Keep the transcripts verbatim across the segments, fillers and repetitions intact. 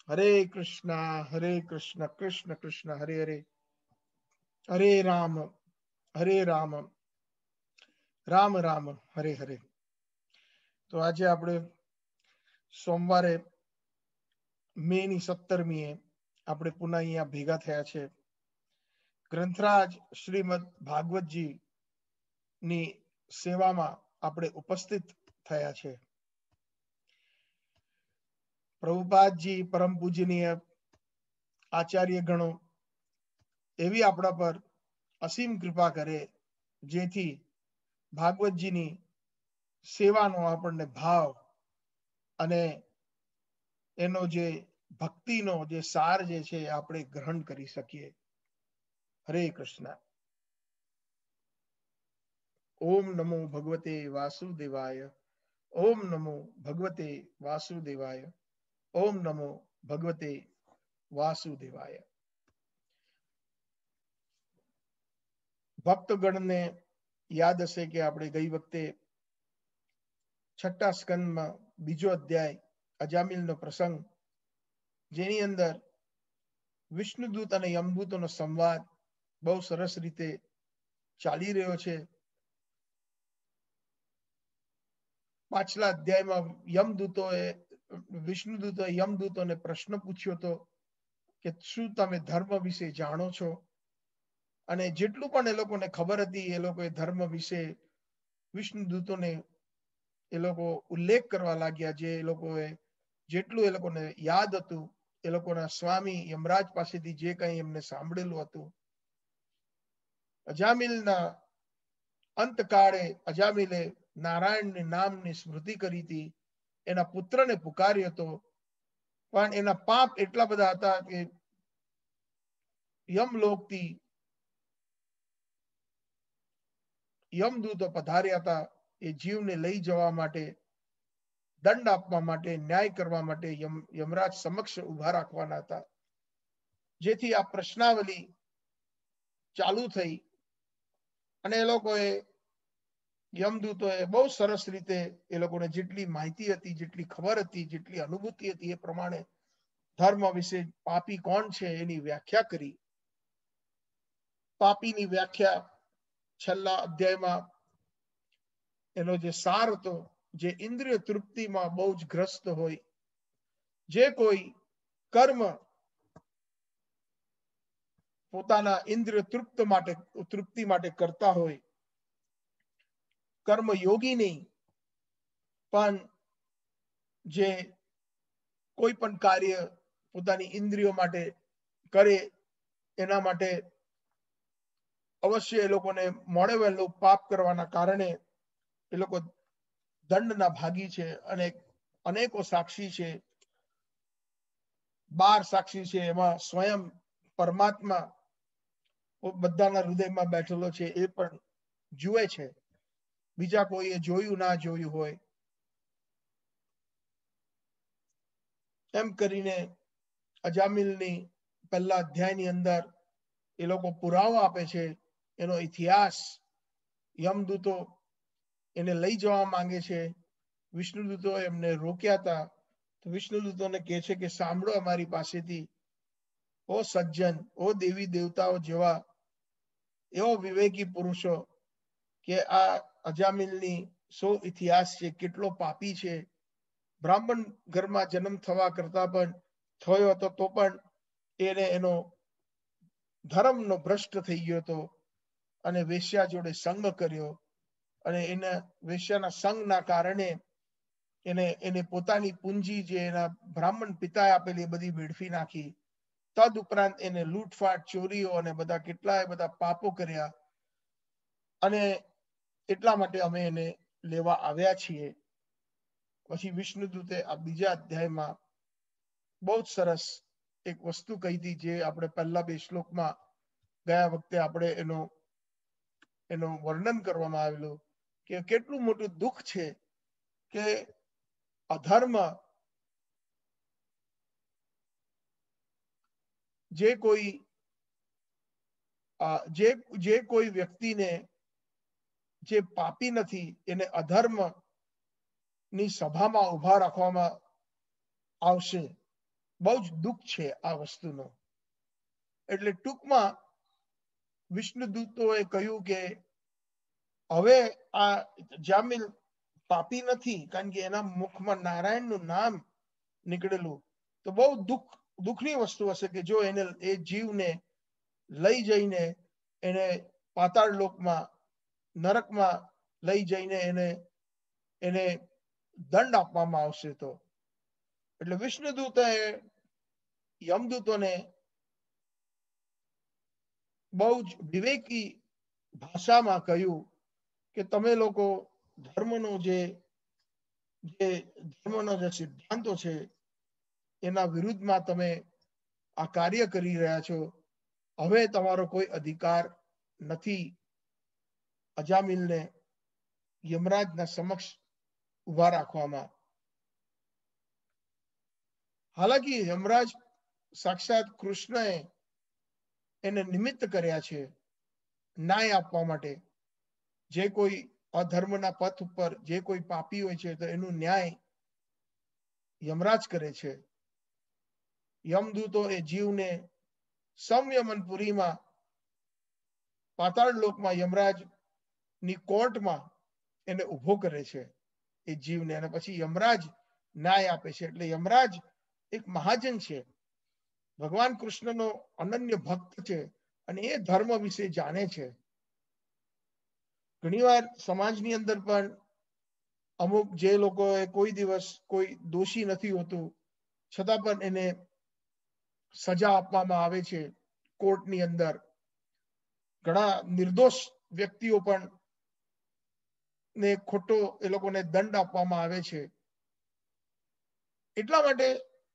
हरे कृष्णा हरे कृष्णा कृष्ण कृष्ण हरे हरे, हरे राम हरे राम राम राम हरे हरे। तो आज આપણે સોમવારે મે ની સત્તરમીએ આપણે પુનઃ અહીંયા ભેગા થયા છે ગ્રંથરાજ શ્રીમદ ભાગવતજી ની સેવામાં આપણે ઉપસ્થિત થયા છે। પ્રભુપાદજી પરમ પૂજનીય આચાર્ય ગણો એવી આપણા પર અસીમ કૃપા કરે જેથી ભાગવતજીની સેવાનો આપણને ભાવ અને એનો જે ભક્તિનો જે સાર જે છે આપણે ગ્રહણ કરી શકીએ। હરે કૃષ્ણ। ઓમ નમો ભગવતે વાસુદેવાય, ઓમ નમો ભગવતે વાસુદેવાય, ઓમ નમો ભગવતે વાસુદેવાય। ભક્તગણને યાદ હશે કે આપણે ગઈ વખતે છઠ્ઠા સ્કંદમાં બીજો અધ્યાય અજામિલનો પ્રસંગ, જેની અંદર વિષ્ણુદૂત અને યમદૂતોનો સંવાદ બહુ સરસ રીતે ચાલી રહ્યો છે। પાછલા અધ્યાયમાં યમદૂતોએ વિષ્ણુદૂતોએ યમદૂતોને પ્રશ્ન પૂછ્યો હતો કે શું તમે ધર્મ વિશે જાણો છો, અને જેટલું પણ એ લોકોને ખબર હતી એ લોકોએ ધર્મ વિશે વિષ્ણુદૂતોને એ લોકો ઉલ્લેખ કરવા લાગ્યા, જે એ લોકોએ જેટલું એ લોકોને યાદ હતું એ લોકોના સ્વામી યમરાજ પાસેથી જે કંઈ એમને સાંભળેલું હતું। અજામિલના અંતકાળે અજામિલે નારાયણની નામની સ્મૃતિ કરી હતી, એના પુત્રને પુકાર્યો હતો, પણ એના પાપ એટલા બધા હતા કે યમલોકથી યમદૂતો પધાર્યા હતા એ જીવને લઈ જવા માટે, દંડ આપવા માટે, ન્યાય કરવા માટે યમ યમરાજ સમક્ષ ઉભા રાખવાના હતા। જેથી આ પ્રશ્નાવલી ચાલુ થઈ અને એ લોકોએ યમદૂતોએ બહુ સરસ રીતે એ લોકોને જેટલી માહિતી હતી, જેટલી ખબર હતી, જેટલી અનુભૂતિ હતી એ પ્રમાણે ધર્મ વિશે પાપી કોણ છે એની વ્યાખ્યા કરી। પાપીની વ્યાખ્યા છેલ્લા અધ્યાયમાં એનો જે સાર હતો, જે ઇન્દ્રિય તૃપ્તિમાં બહુ જ ગ્રસ્ત હોય, જે કોઈ કર્મ પોતાના ઇન્દ્રિય તૃપ્ત માટે તૃપ્તિ માટે કરતા હોય, કર્મ યોગી નહીં પણ જે કોઈ પણ કાર્ય પોતાની ઇન્દ્રિયો માટે કરે એના માટે અવશ્ય એ લોકોને મોડે વહેલું પાપ કરવાના કારણે એ લોકો દંડના ભાગી છે। અને અનેકો સાક્ષી છે, બાર સાક્ષી છે, એમાં સ્વયં પરમાત્મા બધાના હૃદયમાં બેઠેલો છે એ પણ જુએ છે, બીજા કોઈએ જોયું ના જોયું હોય એમ કરીને અજામિલની પહેલા અધ્યાયની અંદર એ લોકો પુરાવો આપે છે, એનો ઇતિહાસ। યમદૂતો એને લઈ જવા માંગે છે, વિષ્ણુદૂતો એમને રોક્યા હતા, તો વિષ્ણુદૂતોને કહે છે કે સાંભળો અમારી પાસેથી, ઓ સજ્જન, ઓ દેવી દેવતાઓ જેવા એવો વિવેકી પુરુષો, કે આ અજામિલની શો ઇતિહાસ છે, કેટલો પાપી છે, બ્રાહ્મણ ઘરમાં જન્મ થવા કરતા પણ થયો હતો તો પણ એને એનો ધર્મનો ભ્રષ્ટ થઈ ગયો હતો અને વેશ્યા જોડે સંગ કર્યો, અને એના વેશ્યાના સંગના કારણે એને એને પોતાની પૂંજી જે એના બ્રાહ્મણ પિતાએ આપેલી એ બધી વેડફી નાખી। તદ ઉપરાંત એને લૂંટફાટ, ચોરીઓ અને બધા કેટલાય બધા પાપો કર્યા, અને એટલા માટે અમે એને લેવા આવ્યા છીએ। પછી વિષ્ણુદૂતે આ બીજા અધ્યાયમાં બહુ જ સરસ એક વસ્તુ કહી હતી, જે આપણે પહેલા બે શ્લોકમાં ગયા વખતે આપણે એનો એનું વર્ણન કરવામાં આવેલું, કે કેટલું મોટું દુઃખ છે કે અધર્મ જે કોઈ જે જે કોઈ વ્યક્તિને જે પાપી નથી એને અધર્મ ની સભામાં ઉભા રાખવામાં આવશે, બહુ જ દુઃખ છે આ વસ્તુનો. એટલે ટૂંકમાં વિષ્ણુદૂતોએ કહ્યું કે હવે આ જામિલ પાપી નથી, કારણ કે એના મુખમાં નારાયણનું નામ નીકળેલું. તો બહુ દુઃખ દુઃખની વસ્તુ હશે કે જો એને એ જીવને લઈ જઈને એને પાતાળ લોકમાં નરકમાં લઈ જઈને એને એને દંડ આપવામાં આવશે. તો એટલે વિષ્ણુદૂતોએ યમદૂતોને બહુ જ વિવેકી ભાષામાં કહ્યું કે તમે લોકો ધર્મનો જે જે ધર્મનો જે સિદ્ધાંતો છે એના વિરુદ્ધમાં તમે આ કાર્ય કરી રહ્યા છો. હવે તમારો કોઈ અધિકાર નથી અજામિલને યમરાજના સમક્ષ ઉભા રાખવામાં. હાલાકી યમરાજ સાક્ષાત કૃષ્ણએ એને નિમિત્ત કર્યા છે ન્યાય આપવા માટે. જે કોઈ અધર્મના પથ ઉપર જે કોઈ પાપી હોય છે તો એનું ન્યાય યમરાજ કરે છે. યમદૂતો એ જીવને સંયમનપુરીમાં પાતાળ લોકમાં યમરાજની કોર્ટમાં એને ઊભો કરે છે એ જીવને, અને પછી યમરાજ ન્યાય આપે છે. એટલે યમરાજ એક મહાજન છે, ભગવાન કૃષ્ણનો અનન્ય ભક્ત છે અને એ ધર્મ વિશે જાણે છે. ઘણીવાર સમાજની અંદર પણ અમુક જે લોકોએ કોઈ દિવસ કોઈ દોષી નથી હોતું છતાં પણ એને સજા આપવામાં આવે છે કોર્ટની અંદર. ઘણા નિર્દોષ વ્યક્તિઓ પણ ને ખોટો એ લોકોને દંડ આપવામાં આવે છે. એટલા માટે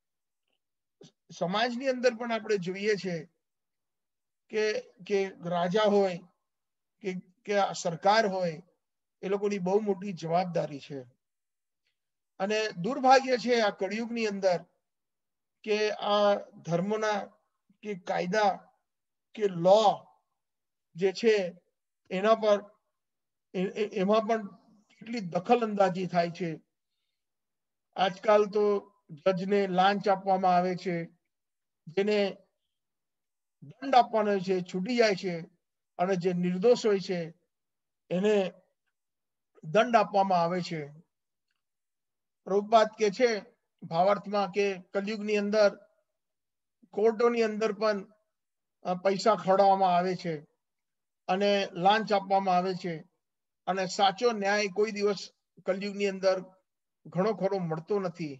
સમાજની અંદર પણ આપણે જોઈએ છે કે કે રાજા હોય કે કે સરકાર હોય, એ લોકોની બહુ મોટી જવાબદારી છે. અને દુર્ભાગ્ય છે આ કળિયુગની અંદર કે આ ધર્મના કે કાયદા કે લો જે છે એના પર એમાં પણ કેટલી દખલ અંદાજી થાય છે. આજકાલ તો જજને લાંચ આપવામાં આવે છે, જેને દંડ આપવાનો છે છૂટી જાય છે, અને જે નિર્દોષ હોય છે એને દંડ આપવામાં આવે છે. પ્રભુપાદ કે છે ભાવાર્થમાં કે કલયુગની અંદર કોર્ટોની અંદર પણ પૈસા ખવડાવવામાં આવે છે અને લાંચ આપવામાં આવે છે, અને સાચો ન્યાય કોઈ દિવસ કલયુગની અંદર ઘણો ખરો મળતો નથી.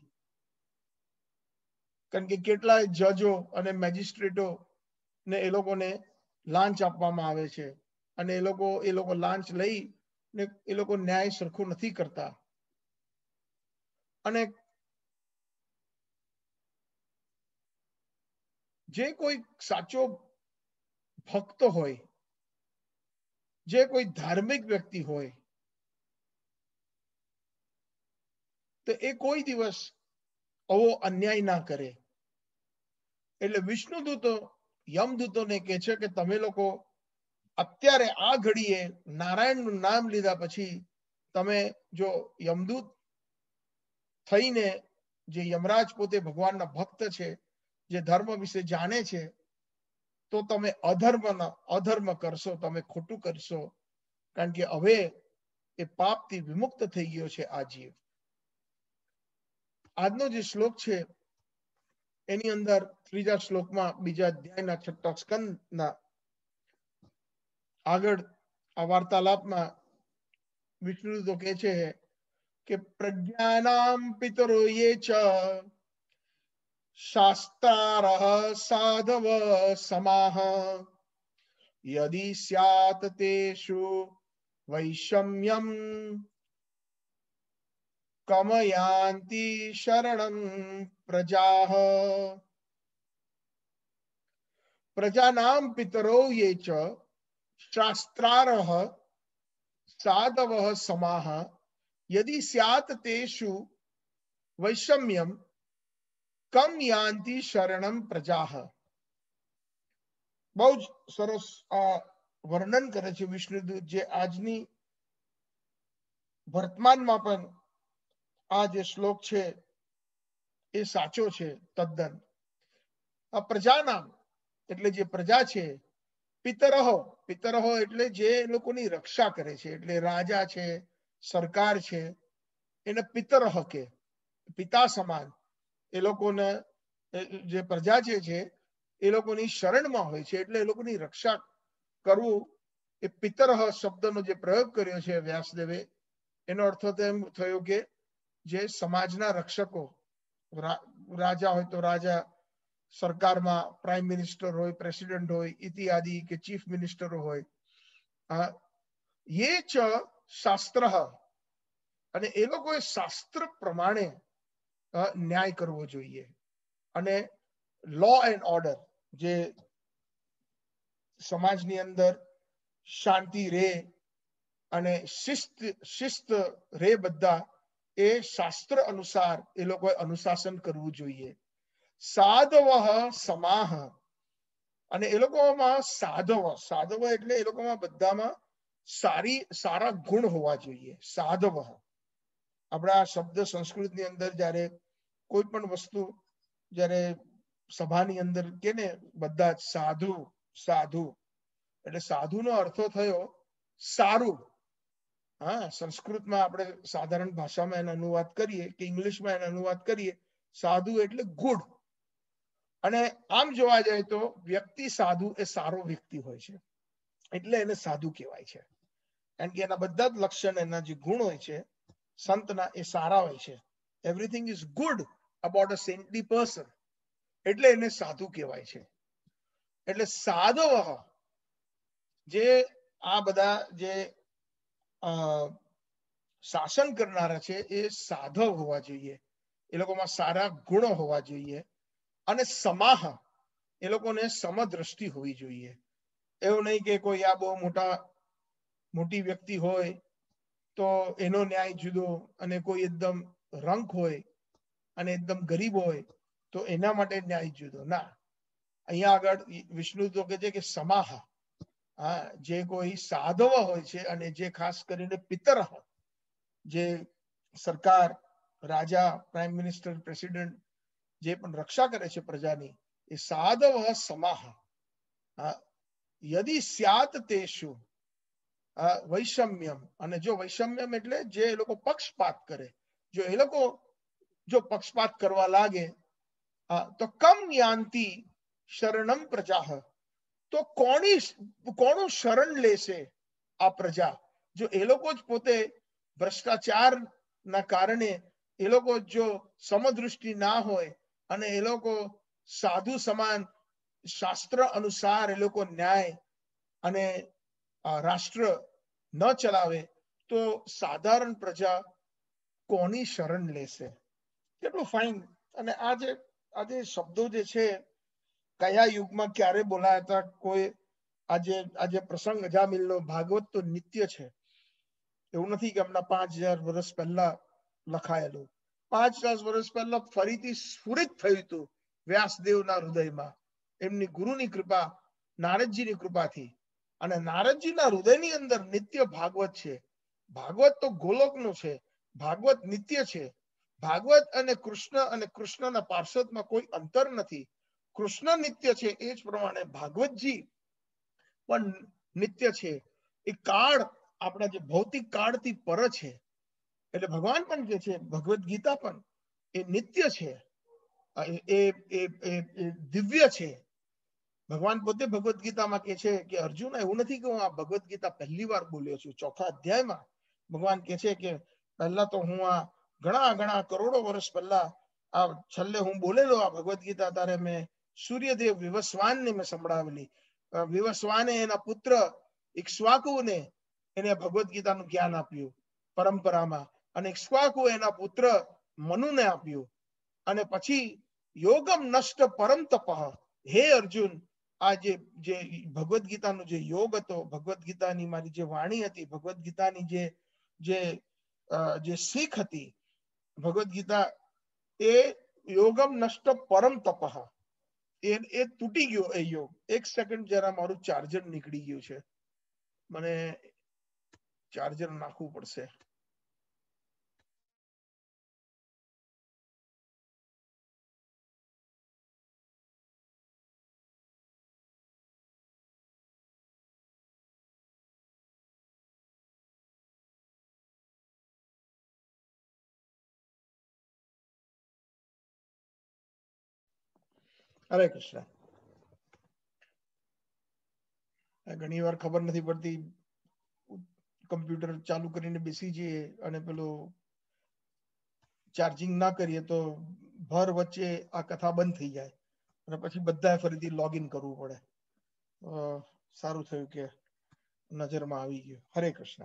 કારણ કે કેટલાય જજો અને મેજિસ્ટ્રેટો ને એ લોકોને લાંચ આપવામાં આવે છે, અને એ લોકો એ લોકો લાંચ લઈ ને એ લોકો ન્યાય સરખો નથી કરતા. અને જે કોઈ સાચો ભક્ત હોય, જે કોઈ ધાર્મિક વ્યક્તિ હોય, તો એ કોઈ દિવસ આવો અન્યાય ના કરે. એટલે વિષ્ણુદૂતો યમદૂતોને કહે છે કે તમે લોકો અત્યારે આ ઘડીએ નારાયણનું નામ લીધા પછી તમે જો યમદૂત થઈને, જે યમરાજ પોતે ભગવાનના ભક્ત છે, જે ધર્મ વિશે જાણે છે, તો તમે અધર્મ અધર્મ કરશો, તમે ખોટું કરશો. કારણ કે હવે એ પાપથી વિમુક્ત થઈ ગયો છે આ જીવ. આજનો જે શ્લોક છે એની અંદર ત્રીજા શ્લોકમાં બીજા અધ્યાયના છઠ્ઠા સ્કંદના આગળ આ વાર્તાલાપમાં વિષ્ણુ તો કહે છે કે પ્રજ્ઞાનામ પિતરો યે ચ શાસ્ત્રારઃ સાધવ સમાહ યદિ સ્યાત તેષુ વૈષમ્યમ કમયાન્તિ શરણં પ્રજાઃ. પ્રજાનામ પિતરો યે ચ શાસ્ત્રારઃ સાધવઃ સમાહ યદિ સ્યાત તેષુ વૈષમ્યમ કમ યાન્તિ શરણમ પ્રજાઃ. બહુ જ સરસ આ વર્ણન કરે છે વિષ્ણુદૂત, જે આજની વર્તમાનમાં પણ આ જે શ્લોક છે એ સાચો છે તદ્દન. આ પ્રજાનામ એટલે જે પ્રજા છે, પિતરહો પિતરહો એટલે જે લોકોની રક્ષા કરે છે, એટલે રાજા છે, સરકાર છે, એને પિતરહ કે પિતા સમાન એ લોકોને જે પ્રજા જે છે એ લોકોની શરણમાં હોય છે, એટલે એ લોકોની રક્ષા કરવું. એ પિતરહ શબ્દનો જે પ્રયોગ કર્યો છે વ્યાસદેવે, એનો અર્થ તો એમ થયો કે જે સમાજના રક્ષકો, રાજા હોય તો રાજા, સરકારમાં પ્રાઇમ મિનિસ્ટર હોય, પ્રેસિડેન્ટ હોય, ઇત્યાદિ કે ચીફ મિનિસ્ટરો હોય. યે ચ શાસ્ત્ર, અને એ લોકોએ શાસ્ત્ર પ્રમાણે ન્યાય કરવો જોઈએ. અને લો એન્ડ ઓર્ડર, જે સમાજની અંદર શાંતિ રે અને શિસ્ત શિસ્ત રે, બધા એ શાસ્ત્ર અનુસાર એ લોકોએ અનુશાસન કરવું જોઈએ. સાધવ સમાહ, અને એ લોકોમાં સાધવ સાધવ એટલે એ લોકોમાં બધામાં સારી સારા ગુણ હોવા જોઈએ. સાધવ, આપણા શબ્દ સંસ્કૃતની અંદર જ્યારે કોઈ પણ વસ્તુ જ્યારે સભાની અંદર કે ને બધા સાધુ સાધુ, એટલે સાધુનો અર્થ થયો સારું. હા, સંસ્કૃતમાં આપણે સાધારણ ભાષામાં એનો અનુવાદ કરીએ કે ઇંગ્લિશમાં એનો અનુવાદ કરીએ, સાધુ એટલે ગુડ. અને આમ જોવા જાય તો વ્યક્તિ સાધુ એ સારો વ્યક્તિ હોય છે, એટલે એને સાધુ કહેવાય છે. કારણ કે એના બધા જ લક્ષણ, એના જે ગુણ હોય છે સંતના, એ સારા હોય છે. Everything is good about a saintly person, એટલે એને સાધુ કહેવાય છે. એટલે સાધવ, જે આ બધા જે શાસન કરનારા છે એ સાધવ હોવા જોઈએ, એ લોકોમાં સારા ગુણો હોવા જોઈએ. અને સમાહ, એ લોકોને સમદ્રષ્ટિ હોવી જોઈએ. એવું નહીં કે કોઈ આ બહુ મોટા મોટી વ્યક્તિ હોય તો એનો ન્યાય જુદો, અને કોઈ એકદમ રંક હોય અને એકદમ ગરીબ હોય તો એના માટે ન્યાય જુદો. ના, અહીંયા આગળ વિષ્ણુ તો કહે છે કે સમાહ, હા, જે કોઈ સાધવ હોય છે અને જે ખાસ કરીને પિતરહ, જે સરકાર, રાજા, પ્રાઇમ મિનિસ્ટર, પ્રેસિડેન્ટ જે પણ રક્ષા કરે છે પ્રજાની, એ સાધવ સમાહ. યદિ સ્યાત તેષુ વૈષમ્યમ, અને જો વૈષમ્યમ એટલે જે એ લોકો પક્ષપાત કરે, જો એ લોકો જો પક્ષપાત કરવા લાગે તો કમ યાંતિ શરણમ પ્રજા, તો કોની કોનું શરણ લેશે આ પ્રજા. જો એ લોકો જ પોતે ભ્રષ્ટાચાર ના કારણે એ લોકો જો સમદૃષ્ટિ ના હોય અને એ લોકો સાધુ સમાન શાસ્ત્ર અનુસાર એ લોકો ન્યાય અને રાષ્ટ્ર ન ચલાવે, તો સાધારણ પ્રજા કોની શરણ લેશે. કેટલું ફાઇન. અને આ જે આ જે શબ્દો જે છે, કયા યુગમાં ક્યારે બોલાયા હતા, કોઈ આજે આજે પ્રસંગ અજામિલનો, ભાગવત તો નિત્ય છે. એવું નથી કે હમણાં પાંચ હજાર વર્ષ પહેલા લખાયેલું. પાંચ હજાર વર્ષ પહેલા ફરીથી સ્ફુરિત થયું હતું વ્યાસદેવના હૃદયમાં, એમની ગુરુની કૃપા, નારદજીની કૃપાથી. અને નારદજીના હૃદયની અંદર નિત્ય ભાગવત છે. ભાગવત તો ગોલોકનું છે, ભાગવત નિત્ય છે. ભાગવત અને કૃષ્ણ અને કૃષ્ણના પાર્ષદમાં કોઈ અંતર નથી. કૃષ્ણ નિત્ય છે, એ જ પ્રમાણે ભાગવતજી પણ નિત્ય છે. એ કાળ, આપણા જે ભૌતિક કાળથી પર છે. એટલે ભગવાન પણ કે છે, ભગવદ્ ગીતા પણ એ નિત્ય છે, એ દિવ્ય છે. ભગવાન પોતે ભગવદ્ ગીતામાં કે છે કે અર્જુન, એવું નથી કે હું આ ભગવદ્ ગીતા પહેલી વાર બોલ્યો છું. ચોથા અધ્યાયમાં ભગવાન કે છે કે પહેલા તો હું આ ઘણા ઘણા કરોડો વર્ષ પહેલા આ છેલ્લે હું બોલેલો આ ભગવદ્ ગીતા, તારે મેં સૂર્યદેવ વિવસ્વાનને મેં સંભળાવેલી. વિવસ્વાને એના પુત્ર ઇક્ષ્વાકુને એને ભગવદ્ ગીતાનું જ્ઞાન આપ્યું પરંપરામાં, અને ઇક્ષ્વાકુ એના પુત્ર મનુને આપ્યું. અને પછી યોગમ નષ્ટ પરમ તપઃ, હે અર્જુન, આ જે જે ભગવદ્ ગીતાનો જે યોગ હતો, ભગવદ્ ગીતાની મારી જે વાણી હતી, ભગવદ્ ગીતાની જે જે જે શીખ હતી, ભગવદ્ ગીતા એ યોગમ નષ્ટ પરમ તપઃ, એ એ તૂટી ગયો એ યોગ. એક સેકન્ડ જરા, મારું ચાર્જર નીકળી ગયું છે, મને ચાર્જર નાખવું પડશે. હરે કૃષ્ણ. ઘણી વાર ખબર નથી પડતી, કમ્પ્યુટર ચાલુ કરીને બેસી જઈએ અને પેલું ચાર્જિંગ ના કરીએ તો ભર વચ્ચે આ કથા બંધ થઈ જાય અને પછી બધાએ ફરીથી લોગિન કરવું પડે. સારું થયું કે નજરમાં આવી ગયું. હરે કૃષ્ણ.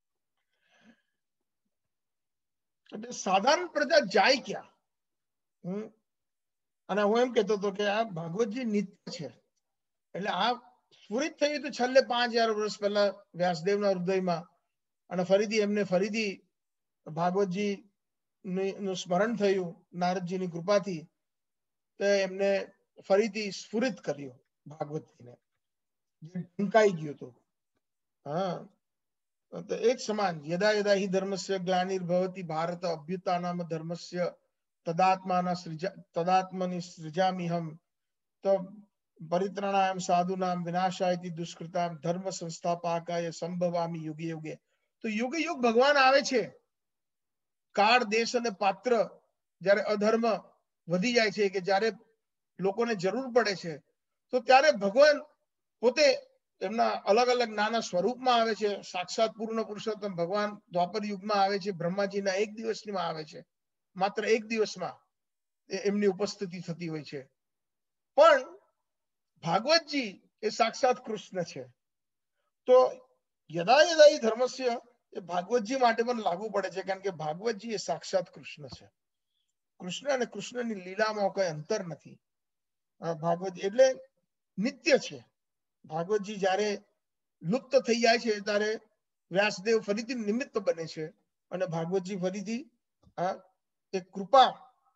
એટલે સાધારણ પ્રજા જાય ક્યાં? હમ અને હું એમ કેતો હતો કે આ ભાગવતજી નિત્ય છે. એટલે આ સ્ફુરિત થયું હતું છેલ્લે પાંચ હજાર વર્ષ પહેલા વ્યાસદેવના હૃદયમાં, અને ફરીથી એમને ફરીથી ભાગવતજી નું સ્મરણ થયું નારદજીની કૃપાથી, તો એમને ફરીથી સ્ફુરિત કર્યું ભાગવતજીને, જે ઢંકાઈ ગયું હતું. હા, તો એક સમાન યદા યદા હિ ધર્મસ્ય ગ્લાનિર્ભવતિ ભારત અભ્યુત્થાનમ ધર્મસ્ય તદાત્માના સૃજા તદાત્મનિ સૃજામિહમ તો પરિત્રાણાય સાધુનામ વિનાશાય દુષ્કૃતામ ધર્મ સંસ્થાપકાય સંભવામી યુગે યુગે. તો યુગે યુગ ભગવાન આવે છે. કાળ, દેશ અને પાત્ર જ્યારે અધર્મ વધી જાય છે, કે જ્યારે લોકોને જરૂર પડે છે, તો ત્યારે ભગવાન પોતે એમના અલગ અલગ નાના સ્વરૂપમાં આવે છે. સાક્ષાત પૂર્ણ પુરુષોત્તમ ભગવાન દ્વાપર યુગમાં આવે છે, બ્રહ્માજીના એક દિવસમાં આવે છે, માત્ર એક દિવસમાં એમની ઉપસ્થિતિ થતી હોય છે. પણ ભાગવતજી એ સાક્ષાત કૃષ્ણ છે. તો યદા યદા ઈ ધર્મસ્ય એ ભાગવતજી માટે પણ લાગુ પડે છે, કારણ કે ભાગવતજી એ સાક્ષાત કૃષ્ણ છે. કૃષ્ણ અને કૃષ્ણની લીલામાં કોઈ અંતર નથી. ભાગવત એટલે નિત્ય છે. ભાગવતજી જ્યારે લુપ્ત થઈ જાય છે ત્યારે વ્યાસદેવ ફરીથી નિમિત્ત બને છે અને ભાગવતજી ફરીથી આ એક કૃપા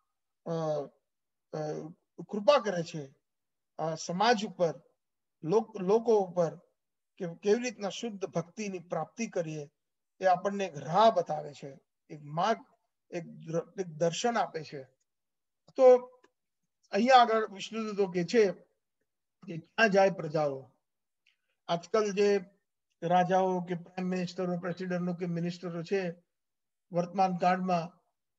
કૃપા કરે છે આ સમાજ ઉપર, લોકો ઉપર, કે કેવી રીતના શુદ્ધ ભક્તિની પ્રાપ્તિ કરીએ એ આપણને એક રાહ બતાવે છે, એક માર્ગ, એક દર્શન આપે છે. તો અહીંયા આગળ વિષ્ણુદૂતો કે છે કે ક્યાં જાય પ્રજાઓ. આજકાલ જે રાજાઓ કે પ્રાઇમ મિનિસ્ટરો, પ્રેસિડેન્ટો કે મિનિસ્ટરો છે, વર્તમાન કાળમાં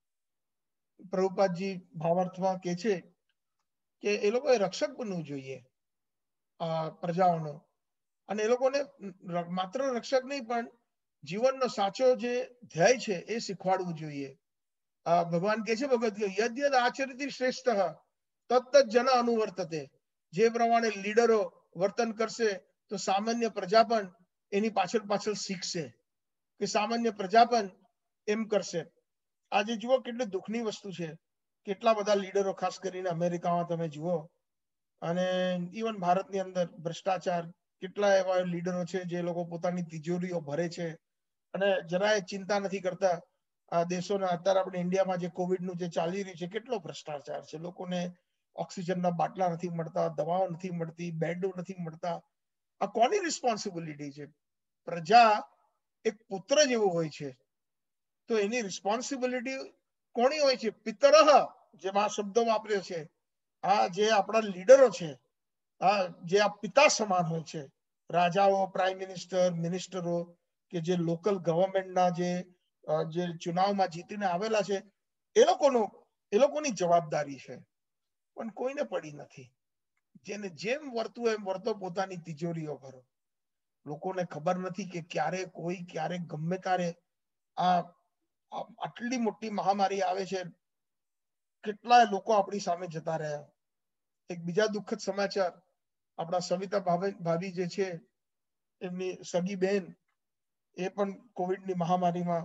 પ્રભુપાદજી ભાવાર્થમાં કે છે કે એ લોકોએ રક્ષક બનવું જોઈએ આ પ્રજાઓનો, અને એ લોકોને માત્ર રક્ષક નહીં પણ જીવનનો સાચો જે ધ્યેય છે એ શીખવાડવું જોઈએ. ભગવાન કે છે ભગવદ ગીતા યદ યદ આચરતિ શ્રેષ્ઠ તત્ત જન અનુવર્તતે. જે પ્રમાણે લીડરો વર્તન કરશે તો સામાન્ય પ્રજા પણ એની પાછળ પાછળ શીખશે, કે સામાન્ય પ્રજા પણ એમ કરશે. આજે જુઓ કેટલી દુઃખની વસ્તુ છે, કેટલા બધા લીડરો, ખાસ કરીને અમેરિકામાં તમે જુઓ, અને ઇવન ભારતની અંદર ભ્રષ્ટાચાર, કેટલા એવા લીડરો છે જે લોકો પોતાની તિજોરીઓ ભરે છે અને જરાય ચિંતા નથી કરતા. આ દેશોના અત્યારે આપણે ઇન્ડિયામાં જે કોવિડનું જે ચાલી રહ્યું છે, કેટલો ભ્રષ્ટાચાર છે. લોકોને ઓક્સિજનના બાટલા નથી મળતા, દવાઓ નથી મળતી, બેડો નથી મળતા. આ કોની રિસ્પોન્સિબિલિટી છે? પ્રજા એક પુત્ર જેવું હોય છે, તો એની રિસ્પોન્સિબિલિટી કોની હોય છે? પિતરહ, જેમાં શબ્દો વાપર્યો છે, આ જે આપણા લીડરો છે, આ જે આ પિતા સમાન હોય છે. રાજાઓ, પ્રાઇમ મિનિસ્ટર, મિનિસ્ટરો, કે જે લોકલ ગવર્મેન્ટના જે જે ચુનાવમાં જીતીને આવેલા છે, એ લોકોનું એ લોકોની જવાબદારી છે. પણ કોઈને પડી નથી. જેને જેમ વર્તું એમ વર્તો, પોતાની તિજોરીઓ ભરો. લોકોને ખબર નથી કે ક્યારે કોઈ ક્યારે ગમે ત્યારે આ આટલી મોટી મહામારી આવે છે, કેટલાય લોકો આપણી સામે જતા રહ્યા. એક બીજા દુઃખદ સમાચાર, આપણા સવિતા ભાભી જે છે, એમની સગી બેન, એ પણ કોવિડની મહામારીમાં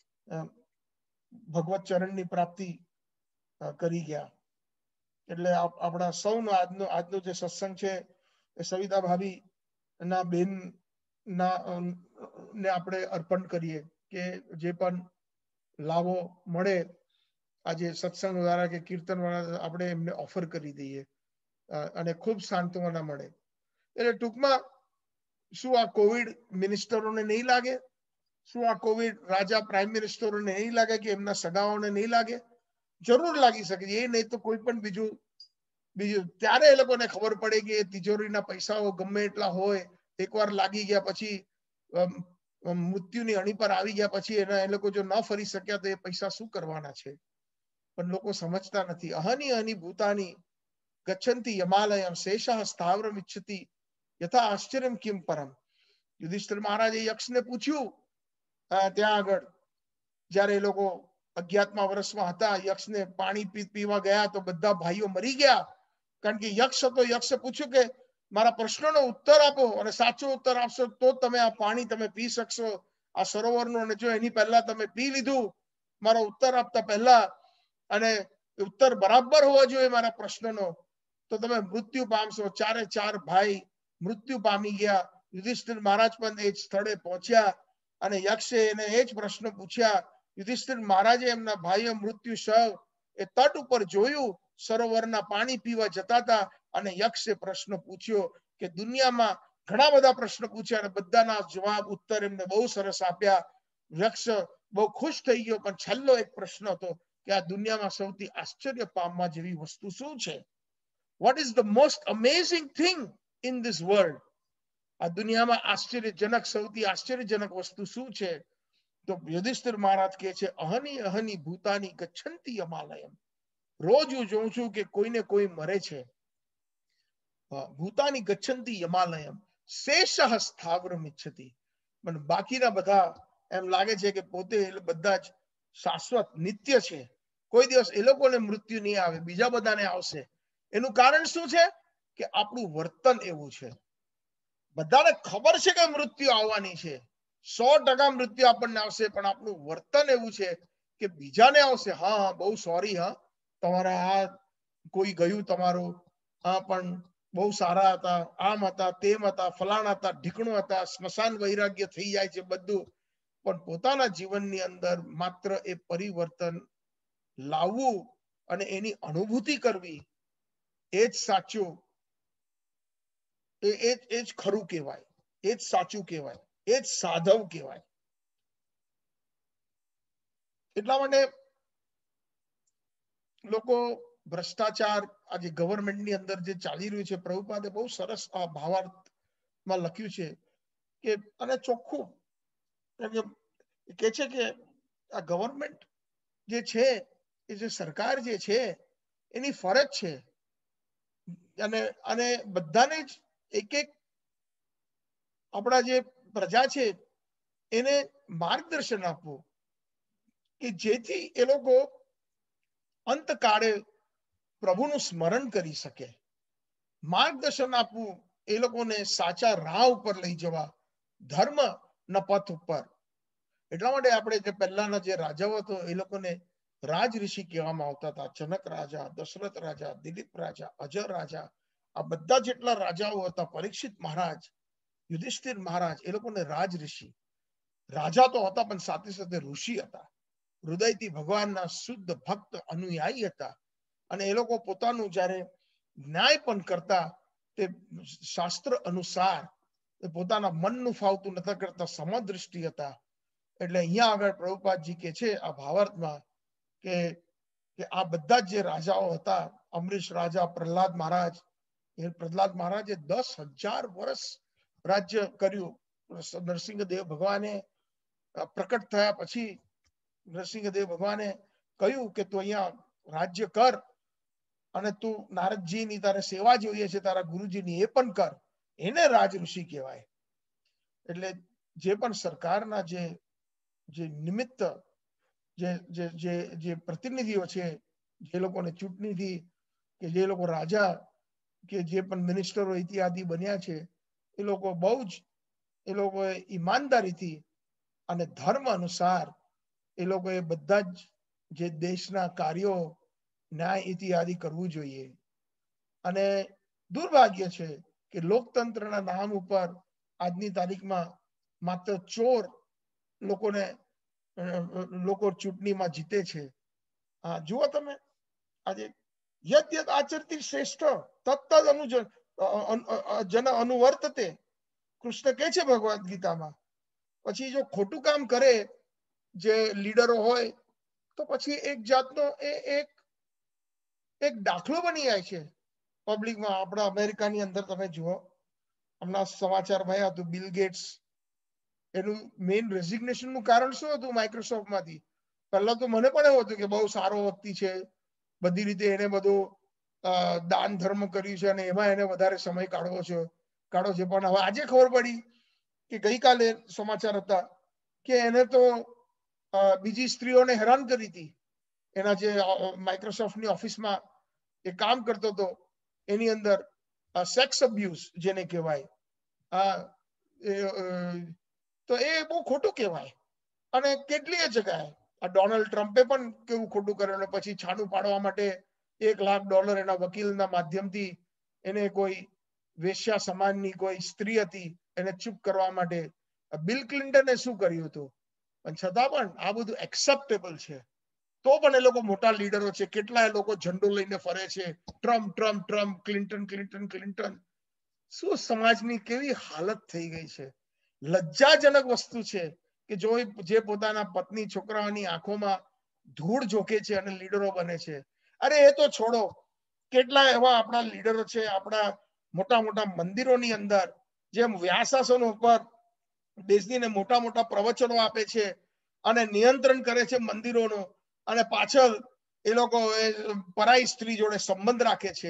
ભગવત ચરણની પ્રાપ્તિ કરી ગયા. એટલે આપણા સૌનો આજનો આજનો જે સત્સંગ છે એ સવિતા ભાભી ના બેન ના ને આપણે અર્પણ કરીએ, કે જે પણ લાભો મળે આજે સત્સંગ દ્વારા કે કીર્તન દ્વારા આપણે એમને ઓફર કરી દઈએ અને ખૂબ સાંત્વના મળે. એટલે ટૂંકમાં શું આ કોવિડ મિનિસ્ટરોને નહીં લાગે? શું આ કોવિડ રાજા પ્રાઇમ મિનિસ્ટરોને નહીં લાગે, કે એમના સગાઓને નહીં લાગે? જરૂર લાગી શકે. એ નહીં તો કોઈ પણ બીજું બીજું ત્યારે એ લોકોને ખબર પડે કે તિજોરીના પૈસાઓ ગમે એટલા હોય, એકવાર લાગી ગયા પછી મૃત્યુની અણી પર આવી ગયા પછી એના એ લોકો જો ન ફરી શક્યા તો એ પૈસા શું કરવાના છે? પણ લોકો સમજતા નથી. અહની અહની ભૂતાની गच्छन्ति यमालयम शेषः स्थावरम इच्छति यथा आश्चर्यम किम परम। યુધિષ્ઠિર મહારાજે યક્ષને પૂછ્યું ત્યાં આગળ જ્યારે એ લોકો અજ્ઞાતમા વર્ષમાં હતા, યક્ષને પાણી પીવા ગયા તો બધા ભાઈઓ મરી ગયા, કારણ કે યક્ષ હતો. યક્ષે પૂછ્યું કે મારા પ્રશ્નનો ઉત્તર આપો અને સાચો ઉત્તર આપશો તો તમે આ પાણી તમે પી શકશો આ સરોવરનો, અને જો એની પહેલા તમે પી લીધું મારો ઉત્તર આપતા પહેલા અને ઉત્તર બરાબર હોવો જોઈએ મારા પ્રશ્નનો તો તમે મૃત્યુ પામશો. ચારે ચાર ભાઈ મૃત્યુ પામી ગયા. યુધિષ્ઠિર મહારાજ પણ એ જ સ્થળે પહોંચ્યા અને યક્ષે એને એ જ પ્રશ્ન પૂછ્યા. યુધિષ્ઠિર મહારાજે એમના ભાઈઓ મૃત્યુ શવ એ તટ ઉપર જોયું, સરોવરના પાણી પીવા જતા હતા અને યક્ષે પ્રશ્ન પૂછ્યો કે દુનિયામાં ઘણા બધા પ્રશ્ન પૂછ્યા અને બધાના જવાબ ઉત્તર એમને બહુ સરસ આપ્યા. યક્ષ બહુ ખુશ થઈ ગયો, પણ છેલ્લો એક પ્રશ્ન હતો કે આ દુનિયામાં સૌથી આશ્ચર્ય પામવા જેવી વસ્તુ શું છે? What is the most amazing thing in this world? આ દુનિયામાં આશ્ચર્યજનક સૌથી આશ્ચર્યજનક વસ્તુ શું છે? તો યુધિષ્ઠિર મહારાજ કહે છે અહની અહની ભૂતાની ગચ્છન્તિ યમાલયમ. રોજ હું જોઉં છું કે કોઈને કોઈ મરે છે. ભૂતાની ગચ્છન્તિ યમાલયમ શેષઃ સ્થાવરમ ઇચ્છતિ. પણ બાકીના બધા એમ લાગે છે કે પોતે બધા જ શાશ્વત નિત્ય છે, કોઈ દિવસ એ લોકોને મૃત્યુ નહીં આવે, બીજા બધાને આવશે. એનું કારણ શું છે? કે આપણું વર્તન એવું છે. બધાને ખબર છે કે મૃત્યુ આવવાની છે, સો ટકા મૃત્યુ આપણને આવશે, પણ આપણું વર્તન એવું છે કે બીજાને આવશે. હા હા બહુ સોરી, હા તમારા આ કોઈ ગયું તમારું, હા પણ બહુ સારા હતા, આમ હતા, તેમ હતા, ફલાણા હતા, ઢીકણું હતા, સ્મશાન વૈરાગ્ય થઈ જાય છે બધું. પણ પોતાના જીવનની અંદર માત્ર એ પરિવર્તન લાવવું અને એની અનુભૂતિ કરવી એ જ સાચું, એ એ જ ખરું કહેવાય, એ જ સાચું કહેવાય, એ જ સાધવ કહેવાય. એટલા માટે લોકો ભ્રષ્ટાચાર આજે ગવર્મેન્ટની અંદર જે ચાલી રહ્યું છે, પ્રભુપાદે બહુ સરસ આ ભાવાર્થમાં લખ્યું છે કે અને ચોખ્ખું કે છે કે આ ગવર્મેન્ટ જે છે એ જે સરકાર જે છે એની ફરજ છે અને અને બધાને જ એક એક આપણા જે પ્રજા છે એને માર્ગદર્શન આપવું કે જેથી એ લોકો અંતકાળે પ્રભુનું સ્મરણ કરી શકે. માર્ગદર્શન આપવું એ લોકોને સાચા રાહ ઉપર લઈ જવા, ધર્મના પથ ઉપર. એટલા માટે આપણે જે પહેલાના જે રાજાઓ હતો એ લોકોને રાજ ઋષિ કહેવામાં આવતા હતા. જનક રાજા, દશરથ રાજા, દિલીપ રાજા, અજર રાજા, આ બધા જેટલા રાજાઓ હતા, પરીક્ષિત મહારાજ, યુધિષ્ઠિર મહારાજ, એ લોકોને રાજ ઋષિ, રાજા તો હતા પણ સાથે સાથે ઋષિ હતા. હૃદયથી ભગવાનના શુદ્ધ ભક્ત અનુયાયી હતા અને એ લોકો પોતાનું જ્યારે ન્યાય પણ કરતા તે શાસ્ત્ર અનુસાર પોતાના મનનું ફાવતું નતા કરતા, સમદ્રષ્ટિ હતા. એટલે અહીંયા આગળ પ્રભુપાદજી કે છે આ ભાવાર્થમાં કે કે આ બધા જ જે રાજાઓ હતા, અમરીશ રાજા, પ્રહલાદ મહારાજ, એ પ્રહલાદ મહારાજે દસ હજાર વર્ષ રાજ્ય કર્યું. નરસિંહદેવ ભગવાને પ્રકટ થયા પછી નરસિંહદેવ ભગવાને કહ્યું કે તું અહીંયા રાજ્ય કર અને તું નારદજીની તારે સેવા જોઈએ છે, તારા ગુરુજીની એ પણ કર. એને રાજ ઋષિ કહેવાય. એટલે જે પણ સરકારના જે જે નિમિત્ત જે જે જે જે પ્રતિનિધિઓ છે, જે લોકોને ચૂંટણીથી કે જે લોકો રાજા કે જે પણ મિનિસ્ટરો ઇત્યાદિ બન્યા છે, એ લોકો બહુ જ એ લોકોએ ઈમાનદારીથી અને ધર્મ અનુસાર એ લોકોએ બધા જ જે દેશના કાર્યો ન્યાય ઇત્યાદિ કરવું જોઈએ. અને દુર્ભાગ્ય છે કે લોકતંત્રના નામ ઉપર આજની તારીખમાં માત્ર ચોર લોકોને લોકો ચૂંટણીમાં જીતે છે. જુઓ તમે આજે યદ યદ આચરતી શ્રેષ્ઠ તત્તદ અનુજ જન અનુવર્તતે, કૃષ્ણ કહે છે ભગવદ્ ગીતામાં. પછી જો ખોટું કામ કરે જે લીડરો હોય તો પછી એક જાતનો એ એક એક દાખલો બની જાય છે પબ્લિકમાં. આપણા અમેરિકાની અંદર તમે જુઓ, હમણાં સમાચારમાં આવ્યા હતું બિલ ગેટ્સ, એનું મેઇન રેઝિગ્નેશનનું કારણ શું હતું માઇક્રોસોફ્ટમાંથી? પહેલા તો મને પણ એવું હતું કે બહુ સારો વ્યક્તિ છે, બધી રીતે એને બધું દાન ધર્મ કર્યું છે અને એમાં એને વધારે સમય કાઢવો છે કાઢો છે પણ હવે આજે ખબર પડી કે ગઈકાલે સમાચાર હતા કે એને તો બીજી સ્ત્રીઓને હેરાન કરી હતી. એના જે માઇક્રોસોફ્ટની ઓફિસમાં એ કામ કરતો હતો એની અંદર સેક્સ અબ્યુઝ જેને કહેવાય, તો એ બહુ ખોટું કહેવાય. અને કેટલીય જગ્યાએ આ ડોનાલ્ડ ટ્રમ્પે પણ કેવું ખોટું કરેલું, પછી છાણું પાડવા માટે એક લાખ ડોલર એના વકીલના માધ્યમથી એને કોઈ વેશ્યા સમાજની કોઈ સ્ત્રી હતી એને ચૂપ કરવા માટે. બિલ ક્લિન્ટને શું કર્યું હતું, પણ છતાં પણ આ બધું એક્સેપ્ટેબલ છે. તો પણ એ લોકો મોટા લીડરો છે, કેટલાય લોકો ઝંડો લઈને ફરે છે, Trump Trump Trump, Clinton Clinton Clinton. શું સમાજની કેવી હાલત થઈ ગઈ છે. લજ્જાજનક વસ્તુ છે કે જો જે પોતાના પત્ની છોકરાઓની આંખોમાં ધૂળ ઝોકે છે અને લીડરો બને છે. અરે એ તો છોડો, કેટલા એવા આપણા લીડરો છે આપણા મોટા મોટા મંદિરોની અંદર જેમ વ્યાસાસનો ઉપર બેસીને મોટા મોટા પ્રવચનો આપે છે અને નિયંત્રણ કરે છે મંદિરોનું, અને પાછળ એ લોકો પરાઈ સ્ત્રી જોડે સંબંધ રાખે છે.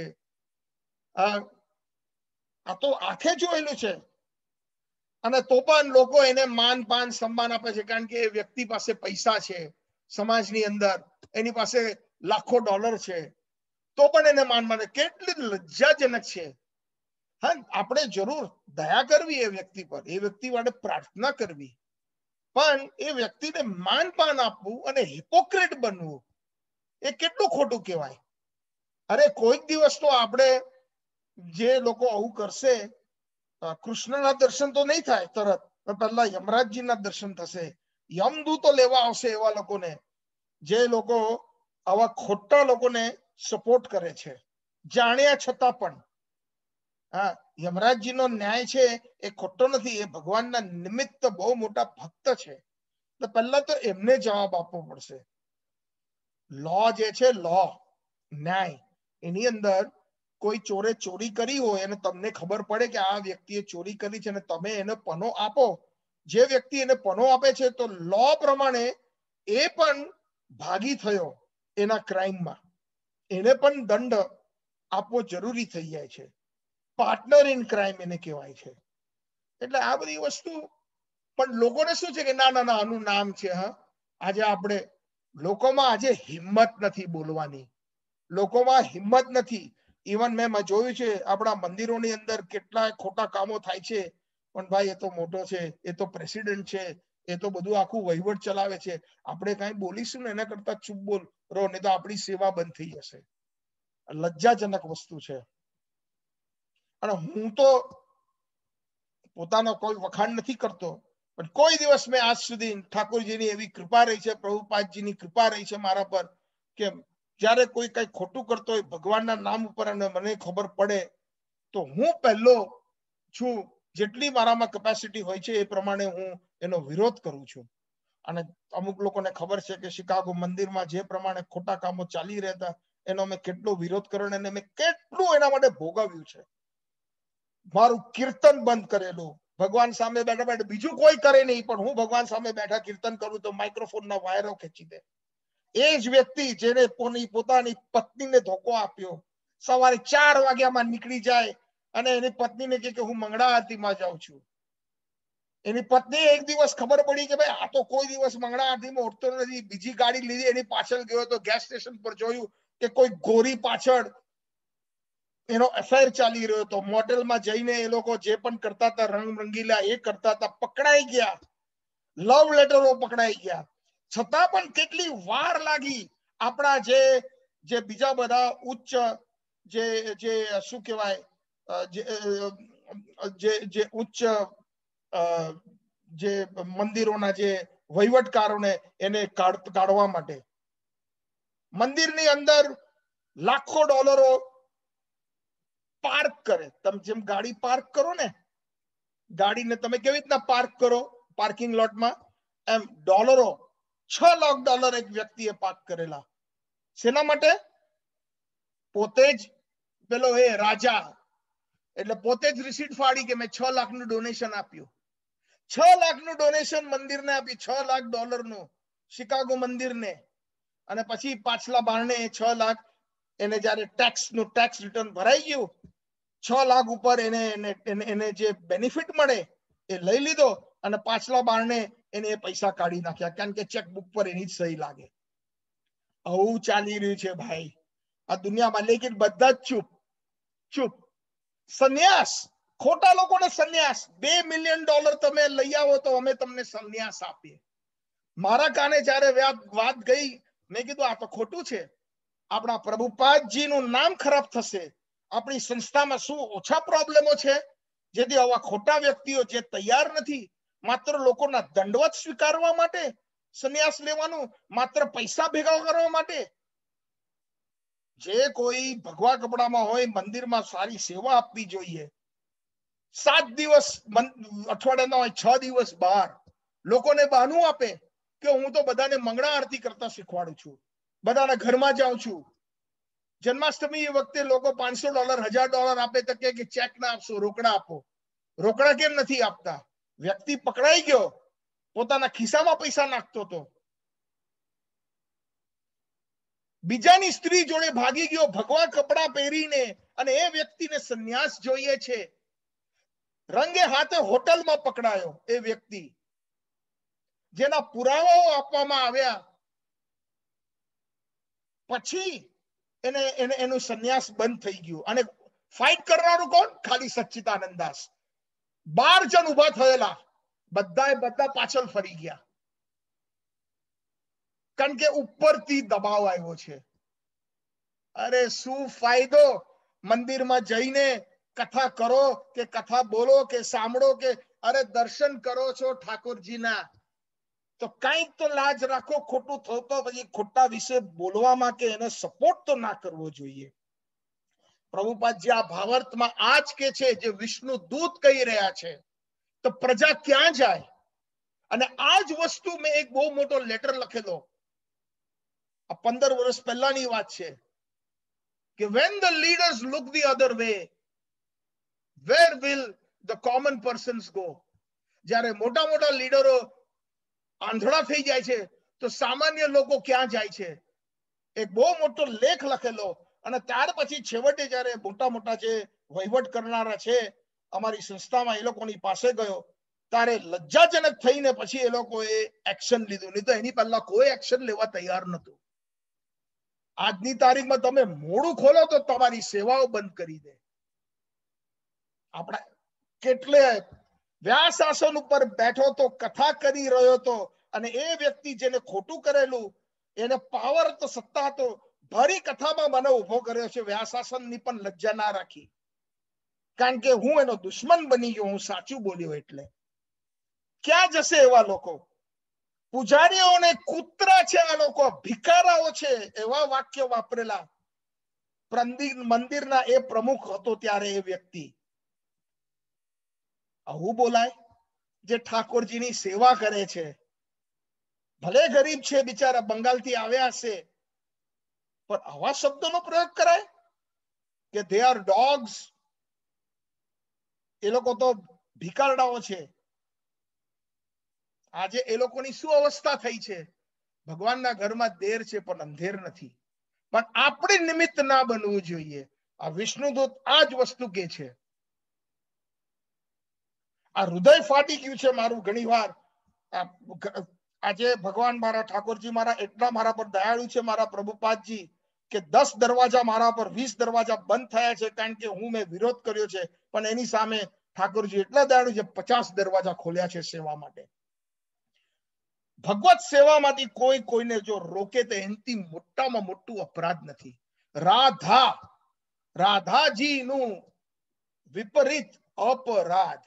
આ તો આંખે જોયેલું છે. અને તો પણ લોકો એને માન પાન સન્માન આપે છે કારણ કે એ વ્યક્તિ પાસે પૈસા છે સમાજની અંદર, એની પાસે લાખો ડોલર છે, તો પણ એને માન માને. કેટલી લજ્જાજનક છે. હા, આપણે જરૂર દયા કરવી એ વ્યક્તિ પર, એ વ્યક્તિ માટે પ્રાર્થના કરવી, પણ એ વ્યક્તિને માન પાન આપવું અને હિપોક્રેટ બનવું એ કેટલું ખોટું કહેવાય. અરે કોઈક દિવસ તો આપણે જે લોકો આવું કરશે, કૃષ્ણના દર્શન તો નહીં થાય તરત, પહેલા યમરાજજીના દર્શન થશે. યમદૂતો લેવા આવશે એવા લોકોને જે લોકો આવા ખોટા લોકોને સપોર્ટ કરે છે જાણ્યા છતાં પણ. હા, યમરાજજીનો ન્યાય છે એ ખોટો નથી, એ ભગવાનના નિમિત્ત બહુ મોટા ભક્ત છે. તો પહેલા તો એમને જવાબ આપવો પડશે. લો જે છે, લો ન્યાય, એની અંદર કોઈ ચોરે ચોરી કરી હોય અને તમને ખબર પડે કે આ વ્યક્તિએ ચોરી કરી છે અને તમે એને પનો આપો, જે વ્યક્તિ એને પનો આપે છે તો લો પ્રમાણે એ પણ ભાગી થયો એના ક્રાઇમમાં, એને પણ દંડ આપવો જરૂરી થઈ જાય છે. પાર્ટનર ઇન ક્રાઇમ એને કહેવાય છે. એટલે આ બધી વસ્તુ પણ લોકોને શું છે કે ના ના ના આનું નામ છે. હા, આજે આપણે લોકોમાં આજે હિંમત નથી બોલવાની, લોકોમાં હિંમત નથી. ઇવન મેં જોયું છે આપણા મંદિરોની અંદર કેટલા ખોટા કામો થાય છે, પણ ભાઈ એ તો મોટો છે, એ તો પ્રેસિડેન્ટ છે, એ તો બધું આખું વહીવટ ચલાવે છે, આપણે કાંઈ બોલીશું ને એના કરતા ચૂપ બોલ રહો, નહીં તો આપણી સેવા બંધ થઈ જશે. લજ્જાજનક વસ્તુ છે. અને હું તો પોતાનો કોઈ વખાણ નથી કરતો, પણ કોઈ દિવસ મેં આજ સુધી ઠાકોરજીની એવી કૃપા રહી છે, પ્રભુપાદજીની કૃપા રહી છે મારા પર, કે જ્યારે કોઈ કઈ ખોટું કરતો હોય ભગવાનના નામ ઉપર અને મને ખબર પડે તો હું પહેલો છું, જેટલી મારામાં કેપેસિટી હોય છે એ પ્રમાણે હું એનો વિરોધ કરું છું. અને અમુક લોકોને ખબર છે કે શિકાગો મંદિરમાં જે પ્રમાણે ખોટા કામો ચાલી રહેતા એનો મેં કેટલો વિરોધ કર્યો અને મેં કેટલું એના માટે ભોગવ્યું છે. મારું કીર્તન બંધ કરેલું, ભગવાન સામે બેઠા બેઠા, બીજું કોઈ કરે નહીં પણ હું ભગવાન સામે બેઠા કીર્તન કરું તો માઇક્રોફોનના વાયરો ખેંચી દે. એ જ વ્યક્તિ જેને પોતાની પત્નીને ધોકો આપ્યો, સવારે ચાર વાગ્યામાં નીકળી જાય અને એની પત્નીને કહે કે હું મંગળા આરતીમાં જાઉં છું. એની પત્ની એક દિવસ ખબર પડી કે ભાઈ આ તો કોઈ દિવસ મંગળા આરતીમાં ઉઠતો નથી, બીજી ગાડી લીધી, એની પાછળ ગયો તો ગેસ સ્ટેશન પર જોયું કે કોઈ ગોરી પાછળ એનો અફેર ચાલી રહ્યો હતો. મોટેલમાં જઈને એ લોકો જે પણ કરતા હતા રંગ રંગીલા એ કરતા હતા, પકડાઈ ગયા, લવ લેટરો પકડાઈ ગયા. છતાં પણ કેટલી વાર લાગી આપણા જે જે બીજા બધા ઉચ્ચ જે જે શું કહેવાય જે જે ઉચ્ચ જે મંદિરોના જે વહીવટકારોને એને કાઢવા માટે. મંદિરની અંદર લાખો ડોલરો પાર્ક કરે. તમે જેમ ગાડી પાર્ક કરો ને, ગાડીને તમે કેવી રીતના પાર્ક કરો પાર્કિંગ લોટમાં, એમ ડોલરો છ લાખ ડોલર એક વ્યક્તિએ પાર્ક કરેલા. શેના માટે? પોતે જ પેલો એ રાજા એટલે પોતે જ રિસીટ ફાડી કે મેં છ લાખનું ડોનેશન આપ્યું. છ લાખનું ડોનેશન મંદિરને આપ્યું, છ લાખ ડોલરનું શિકાગો મંદિરને. અને પછી પાછલા બારણે છ લાખ એને જ્યારે ટેક્સ નું ટેક્સ રિટર્ન ભરાઈ ગયું, છ લાખ ઉપર એને એને જે બેનિફિટ મળે એ લઈ લીધો અને પાછલા બારણે એને એ પૈસા કાઢી નાખ્યા, કારણ કે ચેકબુક પર એની જ સહી લાગે. આવું ચાલી રહ્યું છે ભાઈ આ દુનિયામાં. લેકિન બધા જ ચૂપ ચૂપ. સંન્યાસ, ખોટા લોકોને સંન્યાસ. બે મિલિયન ડોલર તમે લઈ આવો તો અમે તમને સંન્યાસ આપીએ. મારા કાને જ્યારે વાત ગઈ, મેં કીધું આ તો ખોટું છે. આપણા પ્રભુપાદજીનું નામ ખરાબ થશે. આપણી સંસ્થામાં શું ઓછા પ્રોબ્લેમો છે જેથી આવા ખોટા વ્યક્તિઓ જે તૈયાર નથી માત્ર લોકોના દંડવત સ્વીકારવા માટે સંન્યાસ લેવાનું, માત્ર પૈસા ભેગા કરવા માટે. જે કોઈ ભગવા કપડામાં હોય મંદિરમાં સારી સેવા આપવી જોઈએ. સાત દિવસ અઠવાડિયાના હોય, છ દિવસ બહાર લોકોને બહાનું આપે કે હું તો બધાને મંગળા આરતી કરતા શીખવાડું છું, બધાના ઘરમાં જાઉં છું. જન્માષ્ટમી વખતે લોકો પાંચસો ડોલર હજાર ડોલર આપે તો કે ચેક ના આપશો, રોકડા આપો. રોકડા કેમ નથી આપતા? વ્યક્તિ પકડાઈ ગયો, પોતાના ખિસ્સામાં પૈસા નાખતો હતો, બીજાની સ્ત્રી જોડે ભાગી ગયો ભગવા કપડા પહેરીને, અને એ વ્યક્તિને સંન્યાસ જોઈએ છે. રંગે હાથે હોટલમાં પકડાયો એ વ્યક્તિ, જેના પુરાવાઓ આપવામાં આવ્યા પછી એને એને એનું સંન્યાસ બંધ થઈ ગયું. અને ફાઇટ કરનારું કોણ? ખાલી સચ્ચિદાનંદ દાસ. બાર જણ ઉભા થયેલા, બધા બધા પાછળ ફરી ગયા, કારણ કે ઉપરથી દબાવ આવ્યો છે. અરે શું ફાયદો મંદિરમાં જઈને કથા કરો કે કથા બોલો કે સાંભળો કે અરે દર્શન કરો છો ઠાકોરજીના, તો કંઈક તો લાજ રાખો. ખોટું થતો પછી ખોટા વિશે બોલવામાં કે એને સપોર્ટ તો ના કરવો જોઈએ. પ્રભુપાદજી આ ભાવાર્થમાં આ જ કે છે જે વિષ્ણુ દૂત કહી રહ્યા છે, તો પ્રજા ક્યાં જાય? અને આ જ વસ્તુ મેં એક બહુ મોટો લેટર લખેલો, આ પંદર વર્ષ પહેલાની વાત છે, કે when the leaders look the other way, where will the common persons go? જ્યારે મોટા મોટા લીડરો આંધળા થઈ જાય છે તો સામાન્ય લોકો ક્યાં જાય છે? એક બહુ મોટો લેખ લખેલો. અને ત્યાર પછી છેવટે જ્યારે મોટા મોટા જે વહીવટ કરનારા છે અમારી સંસ્થામાં, એ લોકોની પાસે ગયો ત્યારે લજ્જાજનક થઈને પછી એ લોકોએ એક્શન લીધું, નહીં તો એની પહેલા કોઈ એક્શન લેવા તૈયાર નહોતું. આજની તારીખમાં તમે મોડું ખોલો તો તમારી સેવાઓ બંધ કરી દે. આપણા કેટલે વ્યાસ આસન ઉપર બેઠો તો કથા કરી રહ્યો હતો, અને એ વ્યક્તિ જેને ખોટું કરેલું એને પાવર તો સત્તા તો ભરી કથામાં મને ઉભો કર્યો છે. વ્યાસાસનની પણ લજ્જા ના રાખી, કારણ કે હું એનો દુશ્મન બની ગયો, હું સાચું બોલ્યો એટલે. ક્યાં જશે એવા લોકો? પૂજારીઓને કૂતરા છે આ લોકો, ભિખારાઓ છે, એવા વાક્ય વાપરેલા. મંદિરના એ પ્રમુખ હતો ત્યારે એ વ્યક્તિ. આવું બોલાય જે ઠાકોરજીની સેવા કરે છે? ભલે ગરીબ છે બિચારા, બંગાળથી આવ્યા હશે, પણ આવા શબ્દોનો પ્રયોગ કરાય કે they are dogs? એ લોકો તો ભિખારડાઓ છે. આજે એ લોકોની શું અવસ્થા થઈ છે? ભગવાનના ઘરમાં દેર છે પણ અંધેર નથી. પણ આપણે નિમિત્ત ના બનવું જોઈએ. આ વિષ્ણુદૂત આ જ વસ્તુ કે છે. આ હૃદય ફાટી ગયું છે મારું ઘણી વાર. આજે ભગવાન મારા ઠાકોરજી મારા એટલા મારા પર દયાળુ છે, મારા પ્રભુપાદજી, કે દસ દરવાજા મારા પર, વીસ દરવાજા બંધ થયા છે કારણ કે હું મેં વિરોધ કર્યો છે, પણ એની સામે ઠાકોરજી એટલા દયાળુ છે, પચાસ દરવાજા ખોલ્યા છે સેવા માટે. ભગવત સેવામાંથી કોઈ કોઈને જો રોકે તો એનાથી મોટામાં મોટું અપરાધ નથી. રાધા, રાધાજીનું વિપરીત અપરાધ.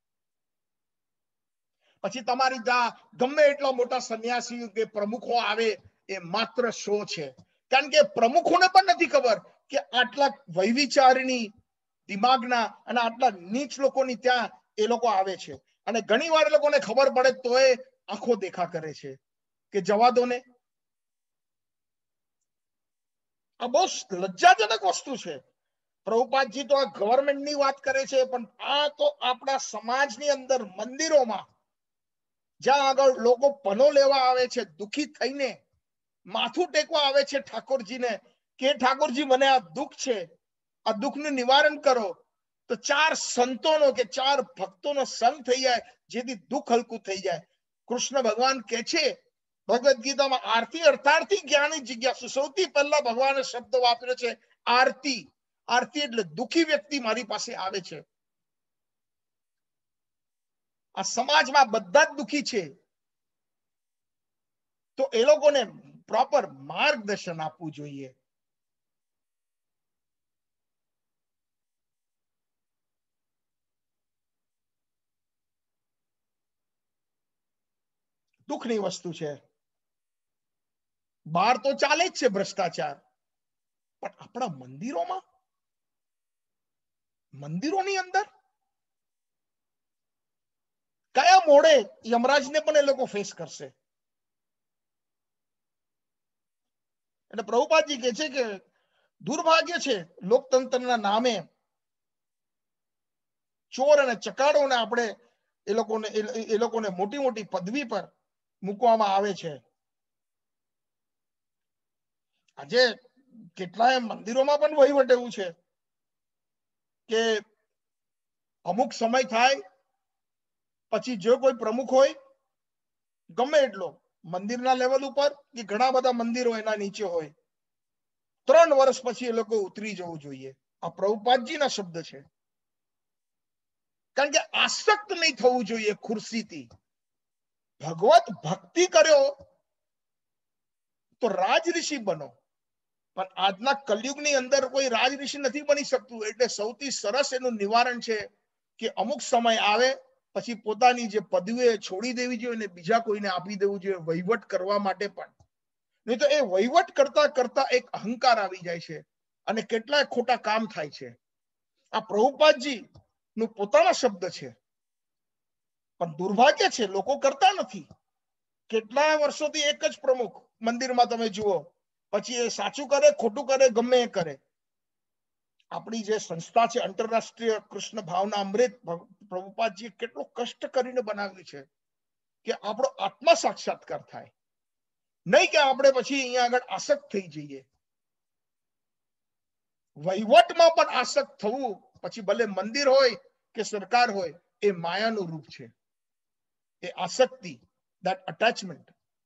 પછી તમારી ગમે એટલા મોટા સંન્યાસી કે પ્રમુખો આવે, એ માત્ર શો છે. કારણ કે પ્રમુખોને પણ નથી ખબર કે આટલા વૈવિચારની દિમાગના અને આટલા નીચ લોકોની ત્યાં એ લોકો આવે છે. અને ઘણી વાર એ લોકોને ખબર પડે તો એ આંખો દેખા કરે છે કે જવા દો ને. આ બહુ લજ્જાજનક વસ્તુ છે. પ્રભુપાદજી તો આ ગવર્મેન્ટની વાત કરે છે, પણ આ તો આપણા સમાજની અંદર મંદિરોમાં જ્યાં આગળ લોકો પનો લેવા આવે છે, દુખી થઈને માથું ટેકવા આવે છે ઠાકોરજીને, કે ઠાકોરજી મને આ દુઃખ છે, આ દુઃખનું નિવારણ કરો, તો ચાર સંતોનો કે ચાર ભક્તોનો સંગ થઈ જાય, જેથી દુઃખ હલકું થઈ જાય. કૃષ્ણ ભગવાન કે છે ભગવદ્ ગીતામાં, આરતી અર્થાર્થી જ્ઞાની જિજ્ઞાસુ. સૌથી પહેલા ભગવાને શબ્દ વાપર્યો છે આરતી. આરતી એટલે દુઃખી વ્યક્તિ મારી પાસે આવે છે. આ સમાજમાં બધા જ દુઃખી છે, તો એ લોકોને પ્રોપર માર્ગદર્શન આપવું જોઈએ. દુઃખની વસ્તુ છે. બહાર તો ચાલે જ છે ભ્રષ્ટાચાર, પણ આપણા મંદિરોમાં, મંદિરોની અંદર કયા મોડે યમરાજને પણ એ લોકો ફેસ કરશે? એટલે પ્રભુપાદજી કહે છે કે દુર્ભાગ્ય છે લોકતંત્રના નામે ચોર અને ચકારોને આપણે એ લોકોને એ લોકોને મોટી મોટી પદવી પર મૂકવામાં આવે છે. આજે કેટલાય મંદિરોમાં પણ વહીવટ એવું છે કે અમુક સમય થાય પછી જો કોઈ પ્રમુખ હોય, ગમે એટલો મંદિરના લેવલ ઉપર કે ઘણા બધા મંદિરો એના નીચે હોય, ત્રણ વર્ષ પછી એ લોકો ઉતરી જવું જોઈએ. આ પ્રભુપાદજીના શબ્દ છે. કારણ કે આસક્ત નહીં થવું જોઈએ ખુરશીથી. ભગવત ભક્તિ કર્યો તો રાજઋષિ બનો, પણ આજના કલયુગની અંદર કોઈ રાજઋષિ નથી બની શકતું. એટલે સૌથી સરસ એનું નિવારણ છે કે અમુક સમય આવે પછી પોતાની જે પદવીઓ છોડી દેવી જોઈએ અને બીજા કોઈને આપી દેવું જોઈએ વહીવટ કરવા માટે પણ. નહીં તો એ વહીવટ કરતા કરતા એક અહંકાર આવી જાય છે અને કેટલાય ખોટા કામ થાય છે. આ પ્રભુપાદજી નું પોતાના શબ્દ છે, પણ દુર્ભાગ્ય છે લોકો કરતા નથી. કેટલાય વર્ષોથી એક જ પ્રમુખ મંદિરમાં તમે જુઓ, પછી એ સાચું કરે ખોટું કરે ગમે એ કરે. આપણી જે સંસ્થા છે આંતરરાષ્ટ્રીય કૃષ્ણ ભાવના અમૃત, પ્રભુપાદજી કેટલો કષ્ટ કરીને બનાવ્યું છે કે આપણો આત્મા સાક્ષાત્કાર થાય, નહીં કે આપણે પછી અહીંયા આગળ આસક્ત થઈ જઈએ. વહીવટમાં પણ આસક્ત થવું, પછી ભલે મંદિર હોય કે સરકાર હોય, એ માયાનું રૂપ છે. એ આસક્તિ, that attachment.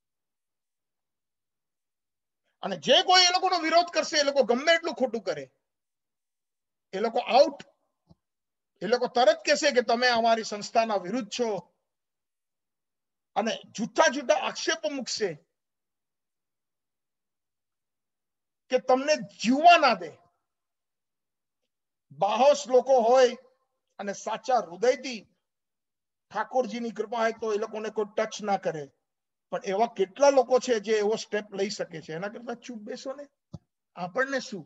અને જે કોઈ એ લોકોનો વિરોધ કરશે, એ લોકો ગમે એટલું ખોટું કરે, એ લોકો આઉટ. એ લોકો તરત કહેશે કે તમે અમારી સંસ્થાના વિરુદ્ધ છો, અને જૂઠા જૂઠા આક્ષેપો મૂકશે કે તમને જીવવા ના દે. બાહોશ લોકો હોય અને સાચા હૃદયથી ઠાકોરજીની કૃપા હોય તો એ લોકોને કોઈ ટચ ના કરે. પણ એવા કેટલા લોકો છે જે એવો સ્ટેપ લઈ શકે છે? એના કરતા ચૂપ બેસો ને, આપણને શું?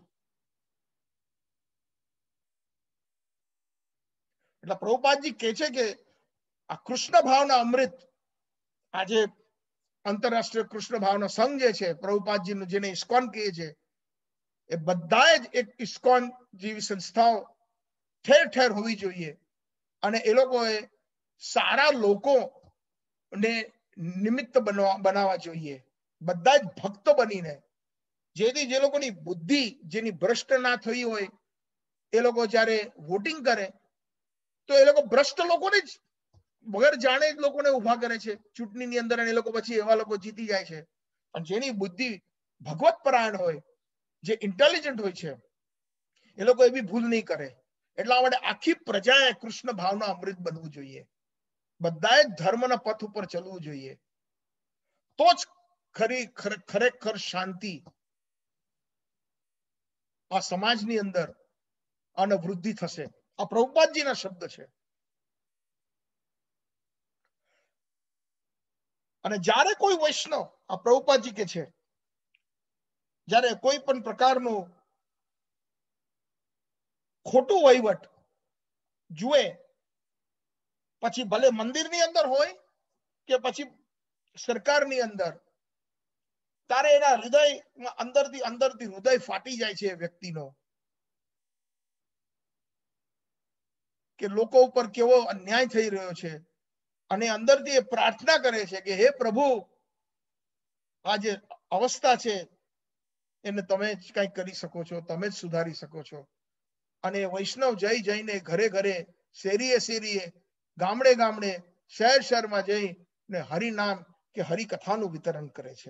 એટલે પ્રભુપાદજી કહે છે કે આ કૃષ્ણ ભાવના અમૃત, આજે આંતરરાષ્ટ્રીય કૃષ્ણ ભાવના સંઘ જે છે પ્રભુપાદજીનું, જેને ઇસ્કોન કહે છે, એ બધા જ એક ઇસ્કોન જેવી સંસ્થાઓ ઠેર ઠેર હોવી જોઈએ. અને એ લોકોએ સારા લોકોને નિમિત્ત બનવા બનાવવા જોઈએ, બધા જ ભક્ત બનીને, જેથી જે લોકોની બુદ્ધિ જેની ભ્રષ્ટ ના થઈ હોય, એ લોકો જ્યારે વોટિંગ કરે તો એ લોકો ભ્રષ્ટ લોકોને જ વગર જાણે જ લોકોને ઉભા કરે છે ચૂંટણીની અંદર, અને એ લોકો પછી એવા લોકો જીતી જાય છે. અને જેની બુદ્ધિ ભગવત પરાયણ હોય, જે ઇન્ટેલિજન્ટ હોય છે, એ લોકો એવી ભૂલ નહીં કરે. એટલા માટે આખી પ્રજાએ કૃષ્ણ ભાવના અમૃત બનવું જોઈએ, બધાએ ધર્મના પથ ઉપર ચાલવું જોઈએ, તો જ ખરી ખરેખર શાંતિ આ સમાજની અંદર અને વૃદ્ધિ થશે. આ પ્રભુપાદજીના શબ્દ છે. અને જ્યારે કોઈ વૈષ્ણવ, આ પ્રભુપાદજી કે છે, જ્યારે કોઈ પણ પ્રકારનું ખોટું વહીવટ જુએ, પછી ભલે મંદિરની અંદર હોય કે પછી સરકારની અંદર, ત્યારે એના હૃદય અંદરથી અંદરથી હૃદય ફાટી જાય છે વ્યક્તિનો, કે લોકો ઉપર કેવો અન્યાય થઈ રહ્યો છે. અને અંદરથી એ પ્રાર્થના કરે છે કે હે પ્રભુ, આ જે અવસ્થા છે એને તમે જ કંઈક કરી શકો છો, તમે જ સુધારી શકો છો. અને વૈષ્ણવ જઈ જઈને ઘરે ઘરે, શેરીએ શેરીએ, ગામડે ગામડે, શહેર શહેરમાં જઈને હરિનામ કે હરિકથાનું વિતરણ કરે છે.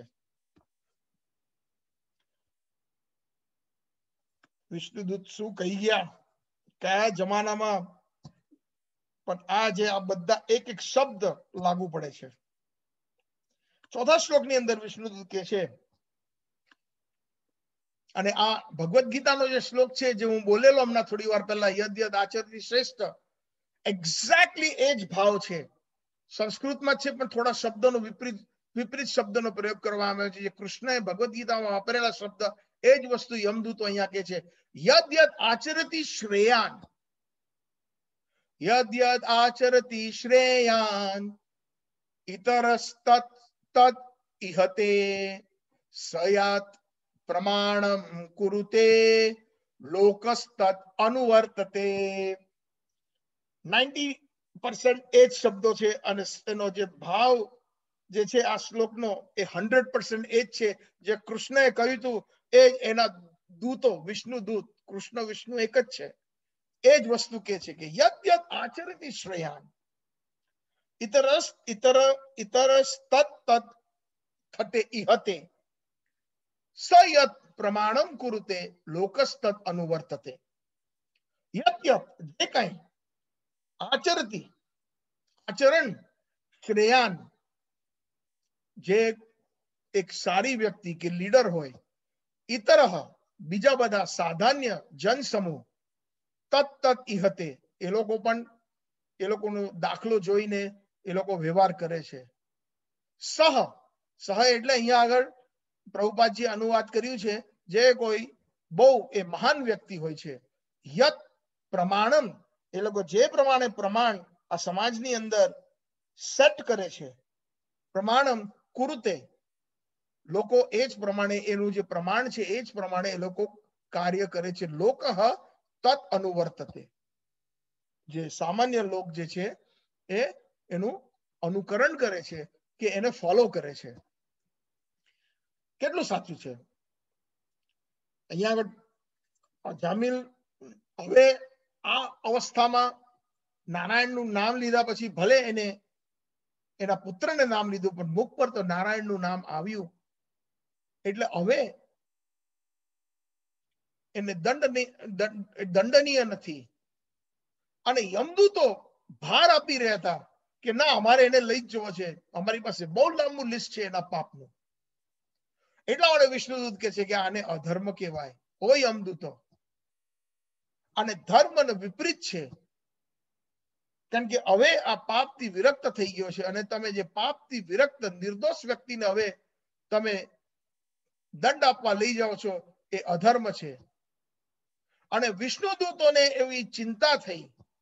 વિષ્ણુદૂત શું કહી ગયા, કયા જમાનામાં, પણ આ જે આ બધા એક એક શબ્દ લાગુ પડે છે. ચોથા શ્લોકની અંદર વિષ્ણુદૂત કહે છે, અને આ ભગવદ્ ગીતાનો જે શ્લોક છે જે હું બોલેલો હમણાં થોડી વાર પહેલા, યદ યદ આચરતી શ્રેષ્ઠ, એક્ઝેક્ટલી એ જ ભાવ છે. સંસ્કૃતમાં છે પણ થોડા શબ્દનો વિપરીત વિપરીત શબ્દનો પ્રયોગ કરવામાં આવ્યો છે. જે કૃષ્ણએ ભગવદ્ ગીતામાં વાપરેલા શબ્દ એ જ વસ્તુ યમદૂતો અહીંયા કહે છે. યદ યદ આચરતી શ્રેયાન, યદ યદ આચરતી શ્રેયાન, ઇતરસ્તત તત ઇહતે સયાત પ્રમાણમ કુરુતે લોકસ્તત અનુવર્તતે. નાઇન્ટી પર્સન્ટ એ જ શબ્દો છે અને એનો જે ભાવ જે છે આ શ્લોકનો એ હંડ્રેડ પર્સન્ટ એ જ છે જે કૃષ્ણએ કહ્યું હતું. એ એના દૂતો, વિષ્ણુ દૂત, કૃષ્ણ વિષ્ણુ એક જ છે. એ જ વસ્તુ કે છે કે યદ યદ આચરતી શ્રેયાન, ઇતરસ ઇતર ઇતરસ તત તત ખતે ઇહતે સયત પ્રમાણમ કુરુતે લોકસ્તત અનુવર્તતે. યત યત જે કઈ, આચરતી આચરણ, શ્રેયાન જે એક સારી વ્યક્તિ કે લીડર હોય, ઇતરહ બીજા બધા સાધાન્ય જન સમૂહ, તત તત ઇહતે એ લોકો પણ એ લોકોનો દાખલો જોઈને એ લોકો વ્યવહાર કરે છે. સહ સહ એટલે અહીંયા આગળ પ્રભુપાદજી અનુવાદ કર્યું છે, જે કોઈ બહુ એ મહાન વ્યક્તિ હોય છે. યત પ્રમાણમ, એ લોકો જે પ્રમાણે પ્રમાણ આ સમાજની અંદર સેટ કરે છે, પ્રમાણમ કુરુતે, લોકો એ જ પ્રમાણે એનું જે પ્રમાણ છે એ જ પ્રમાણે એ લોકો કાર્ય કરે છે. લોક તત અનુવર્તતે, જે સામાન્ય લોક જે છે એ એનું અનુકરણ કરે છે કે એને ફોલો કરે છે. કેટલું સાચું છે. અહીંયા આગળ જામિલ હવે આ અવસ્થામાં નારાયણનું નામ લીધા પછી ભલે એને એના પુત્રને નામ લીધું, પણ મુખ પર તો નારાયણનું નામ આવ્યું એટલે હવે એને દંડ દંડનીય નથી. અને યમદૂતો ભાર આપી રહ્યા હતા કે ના, અમારે એને લઈ જ જવો છે, અમારી પાસે બહુ લાંબુ લિસ્ટ છે એના પાપનું. એટલા માટે વિષ્ણુદૂત કહે છે કે આને અધર્મ કહેવાય. ઓ યમદૂતો, અને ધર્મ વિપરીત છે, કારણ કે હવે આ પાપથી વિરક્ત થઈ ગયો છે અને તમે જે પાપથી વિરક્ત નિર્દોષ વ્યક્તિને હવે તમે દંડ આપવા લઈ જાઓ છો એ અધર્મ છે. અને વિષ્ણુદૂતોને એવી ચિંતા થઈ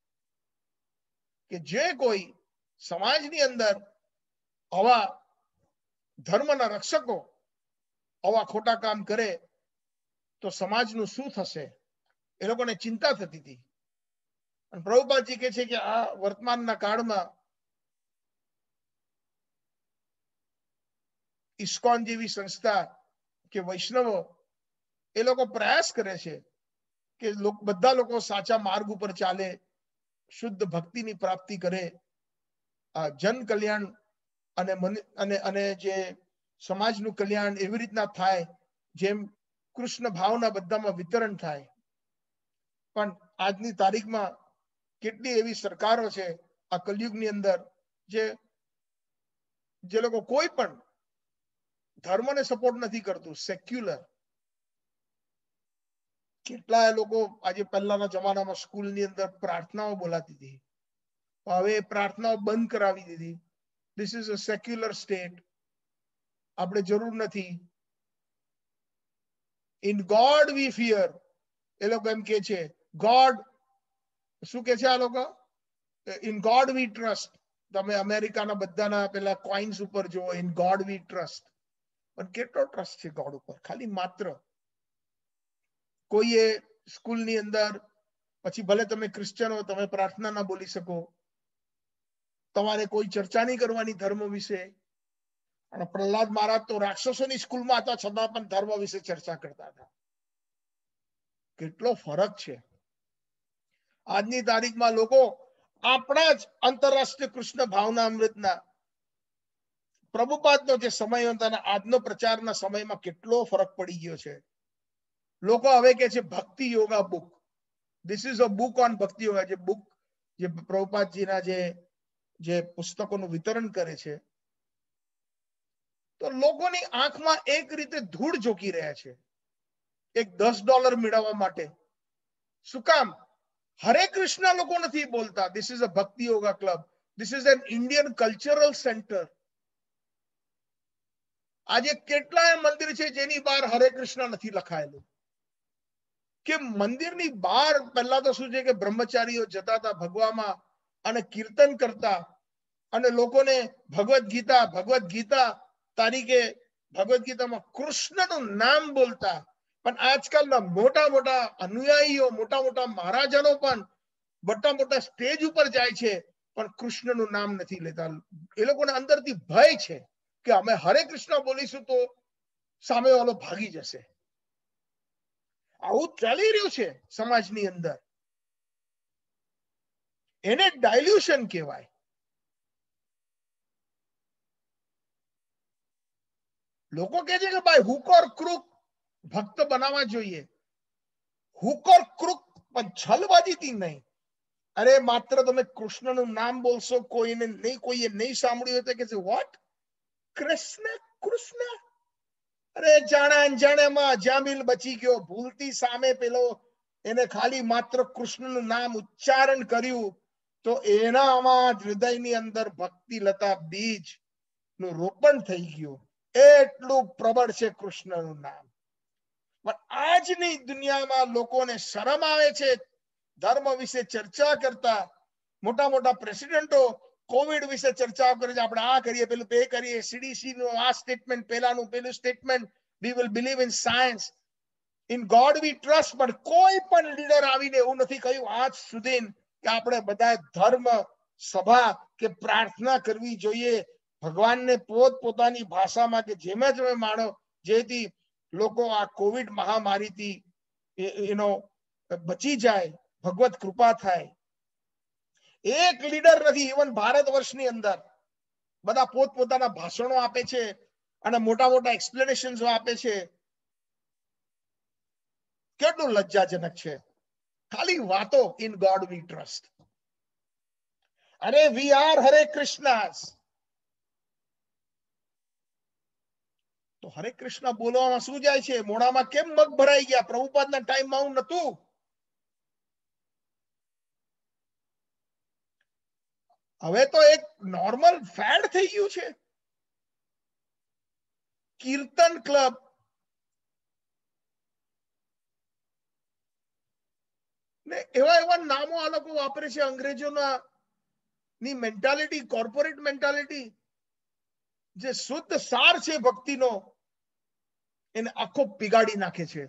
કે જે કોઈ સમાજની અંદર આવા ધર્મના રક્ષકો આવા ખોટા કામ કરે તો સમાજનું શું થશે, એ લોકોને ચિંતા થતી હતી. અને પ્રભુપાદજી કહે છે કે આ વર્તમાનના કાળમાં ઇસ્કોન જેવી સંસ્થા કે વૈષ્ણવો એ લોકો પ્રયાસ કરે છે કે બધા લોકો સાચા માર્ગ ઉપર ચાલે, શુદ્ધ ભક્તિની પ્રાપ્તિ કરે, જન કલ્યાણ અને અને અને જે સમાજનું કલ્યાણ એવી રીતના થાય જેમ કૃષ્ણ ભાવના બધામાં વિતરણ થાય. પણ આજની તારીખમાં કેટલી એવી સરકારો છે આ કલયુગની અંદર જે જે લોકો કોઈ પણ ધર્મને સપોર્ટ નથી કરતું, સેક્યુલર. કેટલા લોકો આજે પહેલાના જમાનામાં સ્કૂલની અંદર પ્રાર્થનાઓ બોલાતી હતી, હવે પ્રાર્થનાઓ બંધ કરાવી દીધી. This is a secular state, આપણે જરૂર નથી. ઇન ગોડ વી ફિયર, એ લોકો એમ કે છે. ગોડ શું કે છે આ લોકો? In God we trust. તમે અમેરિકાના બધાના પેલા કોઇન્સ ઉપર જુઓ, ઇન ગોડ વી ટ્રસ્ટ. પણ કેટલો ટ્રસ્ટ છે ગોડ ઉપર? ખાલી માત્ર કોઈએ સ્કૂલની અંદર, પછી ભલે તમે ક્રિશ્ચન હો, તમે પ્રાર્થના ના બોલી શકો, તમારે કોઈ ચર્ચા નહીં કરવાની ધર્મ વિશે, અને પ્રહલાદ મહારાજ તો રાક્ષસોની સ્કૂલમાં હતા છતાં પણ ધર્મ વિશે ચર્ચા કરતા હતા. કેટલો ફરક છે. આજની તારીખમાં લોકો આપણા જ આંતરરાષ્ટ્રીય કૃષ્ણ ભાવના અમૃતના પ્રભુપાદનો જે સમય હતો અને આજનો પ્રચારના સમયમાં કેટલો ફરક પડી ગયો છે. લોકો હવે કે છે bhakti yoga book, this is a book on bhakti yoga. જે બુક જે પ્રભુપાદજીના જે જે પુસ્તકોનું વિતરણ કરે છે, તો લોકોની આંખમાં એક રીતે ધૂળ ઝોકી રહ્યા છે એક દસ ડોલર મેળવવા માટે. શું કામ? હરે કૃષ્ણ લોકો નથી બોલતા. This is a bhakti yoga club, this is an Indian cultural centre. આજે કેટલાય મંદિર છે જેની બહાર હરે કૃષ્ણ નથી લખાયેલું. કે મંદિરની બહાર પહેલા તો શું છે કે બ્રહ્મચારીઓ જતા હતા ભગવામાં અને કીર્તન કરતા અને લોકોને ભગવદ્ ગીતા ભગવદ્ ગીતા તારીખે ભગવદ્ ગીતામાં કૃષ્ણનું નામ બોલતા. પણ આજકાલના મોટા મોટા અનુયાયીઓ, મોટા મોટા મહારાજનો પણ મોટા મોટા સ્ટેજ ઉપર જાય છે પણ કૃષ્ણનું નામ નથી લેતા. એ લોકોને અંદરથી ભય છે કે અમે હરે કૃષ્ણ બોલીશું તો સામે વાળો ભાગી જશે. આવું ચાલી રહ્યું છે સમાજની અંદર. એને ડાયલ્યુશન કહેવાય. લોકો કહે છે કે ભાઈ હુક ઓર ક્રુક ભક્ત બનાવવા જોઈએ. હુક ઓર ક્રુક પણ છલબાજીથી નહીં. અરે માત્ર તમે કૃષ્ણનું નામ બોલશો, કોઈને નહીં, કોઈએ નહીં સાંભળ્યું હોય તો કે વોટ કૃષ્ણ કૃષ્ણ. અરે જાણે અનજાણેમાં જામિલ બચી ગયો. ભૂલથી સામે પેલો એને ખાલી માત્ર કૃષ્ણનું નામ ઉચ્ચારણ કર્યું તો એનામાં હૃદયની અંદર ભક્તિ લતા બીજ નું રોપણ થઈ ગયું. એટલું પ્રબળ છે કૃષ્ણનું નામ. પણ આજની દુનિયામાં લોકોને શરમ આવે છે ધર્મ વિશે ચર્ચા કરતા. મોટા મોટા પ્રેસિડેન્ટો કોવિડ વિશે ચર્ચા કરે છે. આપણે આ કરીએ, પેલું તે કરીએ, સીડીસી નું આ સ્ટેટમેન્ટ, પેલાનું પેલું statement, we will believe in science, in God we trust. પણ કોઈ પણ લીડર આવીને એવું નથી કહ્યું આજ સુધી કે આપણે બધા ધર્મ સભા કે પ્રાર્થના કરવી જોઈએ ભગવાનને પોત પોતાની ભાષામાં કે જેમ જ માણો, જેથી લોકો આ કોવિડ મહામારીથી એનો બચી જાય, ભગવત કૃપા થાય. એક લીડર નથી. ઇવન ભારત વર્ષની અંદર બધા પોતપોતાના ભાષણો આપે છે અને મોટા મોટા એક્સપ્લેનેશન આપે છે. કેટલું લજ્જાજનક છે. ખાલી વાતો, ઇન ગોડ વી ટ્રસ્ટ. અરે વી આર હરે કૃષ્ણ. તો હરે કૃષ્ણ બોલવામાં શું જાય છે? મોઢામાં કેમ મગ ભરાઈ ગયા? પ્રભુપાદના ટાઈમમાં આવું નતું. હવે તો એક નોર્મલ ફેડ થઈ ગયું છે. કીર્તન ક્લબ, ને એવા એવા નામો આ લોકો વાપરે છે અંગ્રેજોના ની મેન્ટાલિટી, કોર્પોરેટ મેન્ટાલિટી. જે શુદ્ધ સાર છે ભક્તિનો એને આખો પીગાડી નાખે છે.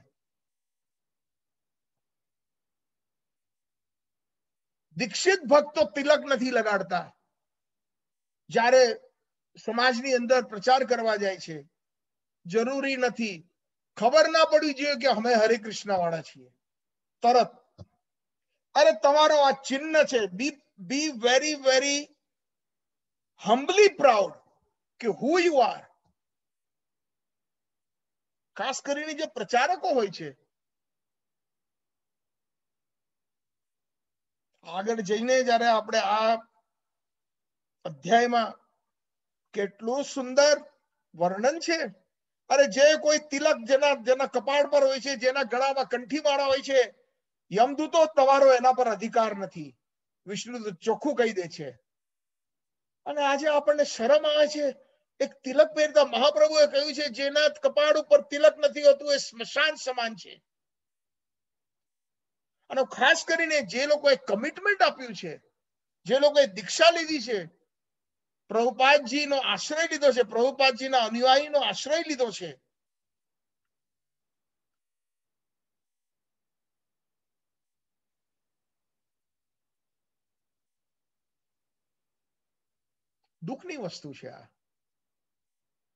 દીક્ષિત ભક્તો તિલક નથી લગાડતા. જ્યારે સમાજની અંદર પ્રચાર કરવા જાય છે, જરૂરી નથી, ખબર ના પડવી જોઈએ કે અમે હરે કૃષ્ણ વાળા છીએ. તરત અરે તમારો આ ચિહ્ન છે. Be be very very humbly proud કે હુ યુ આર. ખાસ કરીને જે પ્રચારકો હોય છે, આગળ જઈને જયારે આપણે આ અધ્યાયમાં કેટલું સુંદર વર્ણન છે. અરે જે કોઈ તિલક જેના જેના કપાળ પર હોય છે, જેના ગળામાં કંઠી માળા હોય છે, યમદૂતો તમારો એના પર અધિકાર નથી. વિષ્ણુ તો ચોખ્ખું કહી દે છે. અને આજે આપણને શરમ આવે છે. એક તિલક પહેરતા મહાપ્રભુએ કહ્યું છે જેના કપાળ ઉપર તિલક નથી હોતું એ સ્મશાન સમાન છે. અને ખાસ કરીને જે લોકોએ કમિટમેન્ટ આપ્યું છે, જે લોકોએ દીક્ષા લીધી છે, પ્રભુપાદજીનો આશ્રય લીધો છે, પ્રભુપાદજીના અનુયાયીનો આશ્રય લીધો છે, દુઃખની વસ્તુ છે આ.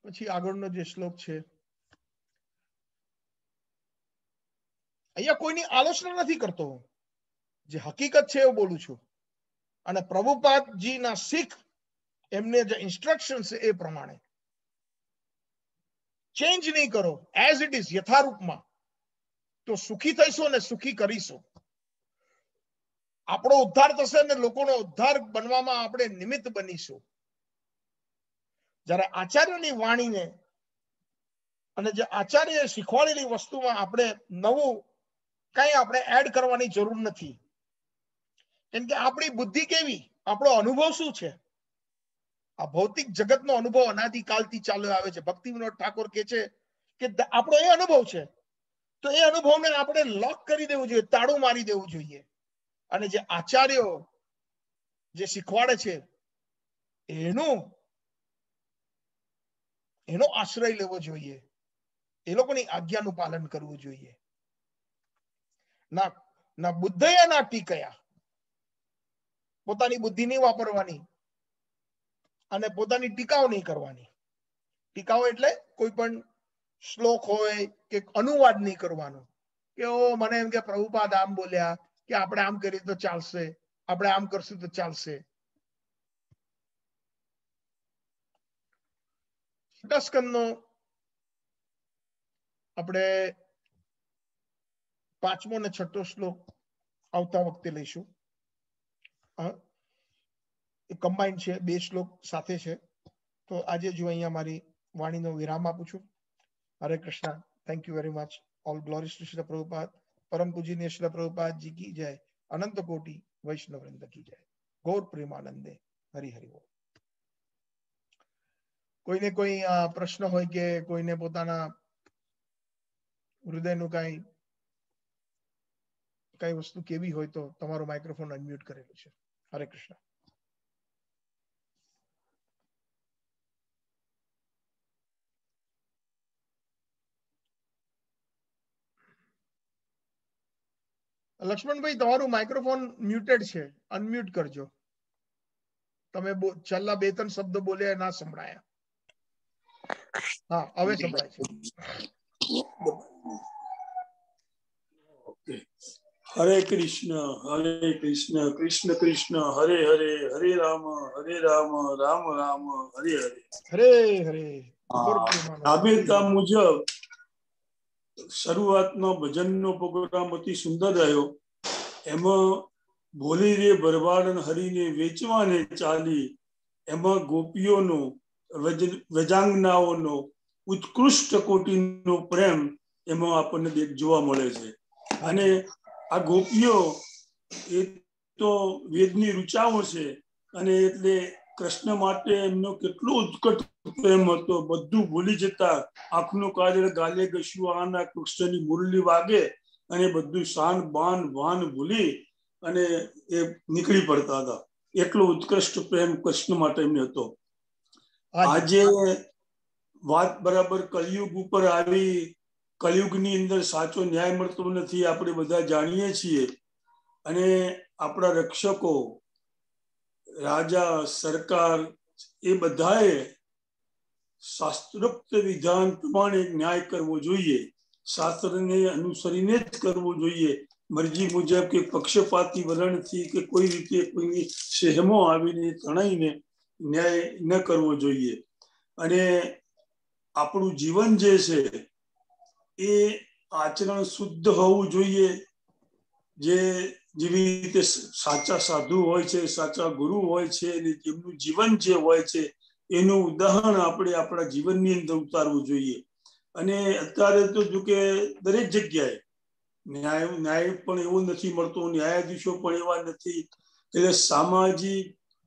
પછી આગળનો જે શ્લોક છે, અહીંયા કોઈની આલોચના નથી કરતો, જે હકીકત છે એવું બોલું છું. અને પ્રભુપાદજીના શીખ એમને જે ઇન્સ્ટ્રક્શન છે એ પ્રમાણે ચેન્જ નહીં કરો, એઝ ઇટ ઇઝ, યથારૂપમાં, તો સુખી થઈશું અને સુખી કરીશું. આપણો ઉદ્ધાર થશે અને લોકોનો ઉદ્ધાર બનવામાં આપણે નિમિત્ત બનીશું. જ્યારે આચાર્યની વાણીને અને જે આચાર્ય શીખવાડેલી વસ્તુમાં આપણે નવું કઈ આપણે એડ કરવાની જરૂર નથી. કેમ કે આપણી બુદ્ધિ કેવી, આપણો અનુભવ શું છે, આ ભૌતિક જગતનો અનુભવ અનાદિકાલથી ચાલ્યો આવે છે. ભક્તિ વિનોદ ઠાકોર કહે છે કે આપણો એ અનુભવ છે, તો એ અનુભવને આપણે લોક કરી દેવું જોઈએ, તાળું મારી દેવું જોઈએ. અને જે આચાર્યો જે શીખવાડે છે એનું એનો આશ્રય લેવો જોઈએ, એ લોકોની આજ્ઞાનું પાલન કરવું જોઈએ. ના ના બુદ્ધયા ના ટીકયા, પોતાની બુદ્ધિ નહીં વાપરવાની અને પોતાની ટીકાઓ નહીં કરવાની. ટીકાઓ એટલે કોઈ પણ શ્લોક હોય કે અનુવાદ નહીં કરવાનો, કે ઓ મને એમ કે પ્રભુપાદ આમ બોલ્યા કે આપણે આમ કરીએ તો ચાલશે, આપણે આમ કરશું તો ચાલશે. છઠ્ઠા સ્કંદનો આપણે પાંચમો અને છઠ્ઠો શ્લોક આવતા વખતે લઈશું. એ કમ્બાઈન છે, બે શ્લોક સાથે છે. તો આજે જો અહીંયા મારી વાણીનો વિરામ આપું છું. Hare Krishna. Thank you very much. All glories to Srila Prabhupada. પરમ પૂજનીય શ્રીલ પ્રભુપાદજી કી જય. અનંત કોટી વૈષ્ણવ વૃંદ કી જય. ગૌર પ્રેમાનંદે. હરિ હરિ બોલ. કોઈને કોઈ પ્રશ્ન હોય કે કોઈને પોતાના હૃદયનું કઈ કઈ વસ્તુ કેવી હોય તો તમારો માઇક્રોફોન અનમ્યુટ કરેલું છે. હરે કૃષ્ણ. લક્ષ્મણભાઈ, તમારું માઇક્રોફોન મ્યુટેડ છે, અનમ્યુટ કરજો. તમે છેલ્લા બે ત્રણ શબ્દ બોલ્યા ના સંભળાયા. હા, હવે સંભળાય છે. હરે કૃષ્ણ હરે કૃષ્ણ કૃષ્ણ કૃષ્ણ હરે હરે, હરે રામ હરે રામ રામ રામ હરે હરે. હરે હરે. રાબેતા મુજબ શરૂઆતનો ભજનનો પ્રોગ્રામ અતિ સુંદર રહ્યો. એમાં ભોલી રે ભરવાડ હરીને વેચવાને ચાલી, એમાં ગોપીઓનો વ્રજાંગનાઓનો ઉત્કૃષ્ટ કોટીનો પ્રેમ એમાં આપણને જોવા મળે છે. અને આ ગોપીઓ એ તો વેદની ઋચાઓ છે, અને એટલે કૃષ્ણ માટે એમનો કેટલો ઉત્કટ પ્રેમ હતો. બધું ભૂલી જતા, આંખનું કાજળ ગાલે ગશ્યું આના કૃષ્ણની મુરલી વાગે, અને બધું શાન બાન વાન ભૂલી અને એ નીકળી પડતા હતા. એટલો ઉત્કૃષ્ટ પ્રેમ કૃષ્ણ માટે એમને હતો. આજે વાત બરાબર કલયુગ ઉપર આવી. કલયુગની અંદર સાચો ન્યાય મળતો નથી, આપણે બધા જાણીએ છીએ. અને આપણા રક્ષકો, રાજા, સરકાર, એ બધાએ શાસ્ત્રોક્ત વિધાન પ્રમાણે ન્યાય કરવો જોઈએ. શાસ્ત્રને અનુસરીને જ કરવો જોઈએ. મરજી મુજબ કે પક્ષપાતી વલણથી કે કોઈ રીતે કોઈની સહેમો આવીને તણાઈને ન્યાય ન કરવો જોઈએ. અને આપણું જીવન જે છે એ આચરણ શુદ્ધ હોવું જોઈએ. જે જેવી રીતે સાચા સાધુ હોય છે, સાચા ગુરુ હોય છે, અને જેમનું જીવન જે હોય છે એનું ઉદાહરણ આપણે આપણા જીવનની અંદર ઉતારવું જોઈએ. અને અત્યારે તો જો કે દરેક જગ્યાએ ન્યાય ન્યાય પણ એવું નથી મળતો, ન્યાયાધીશો પણ એવા નથી. એટલે સામાજિક,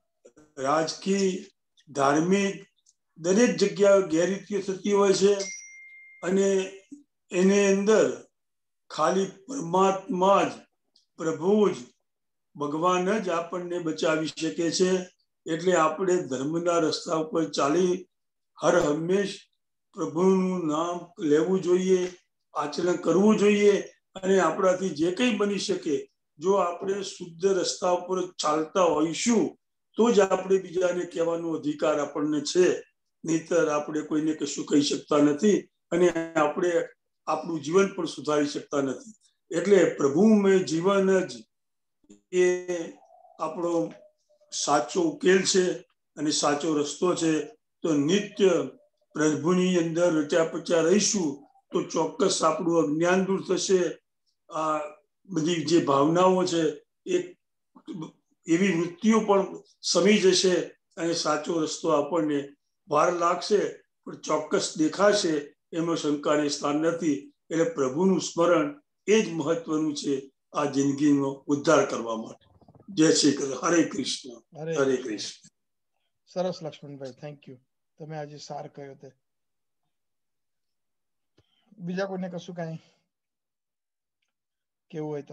રાજકીય, ધાર્મિક દરેક જગ્યાએ ગેરરીતિઓ થતી હોય છે. અને એની અંદર ખાલી પરમાત્મા જ, પ્રભુ જ, ભગવાન જ આપણને બચાવી શકે છે. એટલે આપણે ધર્મના રસ્તા ઉપર ચાલી હર હંમેશ પ્રભુનું નામ લેવું જોઈએ, આચરણ કરવું જોઈએ. અને આપણાથી જે કંઈ બની શકે, જો આપણે શુદ્ધ રસ્તા ઉપર ચાલતા હોઈશું તો જ આપણે બીજાને કહેવાનો અધિકાર આપણને છે. નહીતર આપણે કોઈને કશું કહી શકતા નથી અને આપણે આપણું જીવન પણ સુધારી શકતા નથી. એટલે પ્રભુમય જીવન જ એ આપણો સાચો ઉકેલ છે અને સાચો રસ્તો છે. તો નિત્ય પ્રભુની અંદર રચ્યા પચ્યા રહીશું તો ચોક્કસ આપણું અજ્ઞાન દૂર થશે. આ બધી જે ભાવનાઓ છે એ એવી વૃત્તિઓ પણ સમી જશે અને સાચો રસ્તો આપણને વાર લાગશે પણ ચોક્કસ દેખાશે, એમાં શંકાને સ્થાન નથી. એટલે પ્રભુનું સ્મરણ એ જ મહત્વનું છે આ જિંદગીનો ઉદ્ધાર કરવા માટે. જય શ્રી કૃષ્ણ. હરે કૃષ્ણ. હરે કૃષ્ણ. સરસ લક્ષ્મણભાઈ, થેન્ક યુ. તમે આજે સાર કહ્યો તે. બીજા કોઈને કશું કઈ કેવું હોય તો?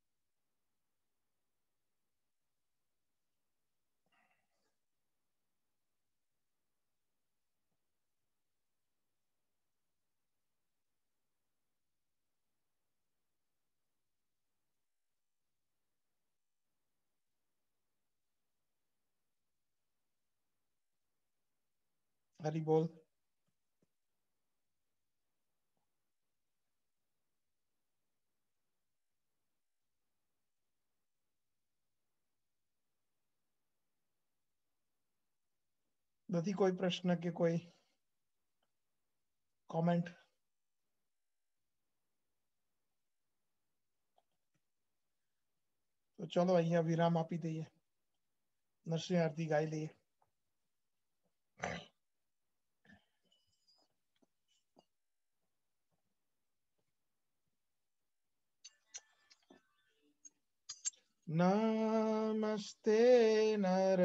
હરી બોલ. નથી કોઈ પ્રશ્ન કે કોઈ કોમેન્ટ? તો ચલો અહીંયા વિરામ આપી દઈએ. નરસિંહ આરતી ગાઈ લઈએ. નમસ્તે નર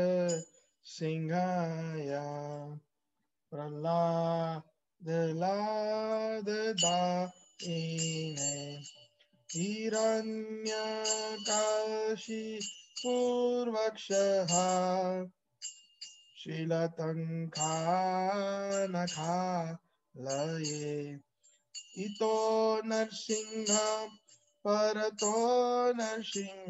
સિંહાયા પ્રહલાદ લાદ દાઈને હિરણ્યકાશી પૂર્વક્ષઃ શીલતંખા નખા લયે ઈતો નરસિંહ પરતો નરસિંહ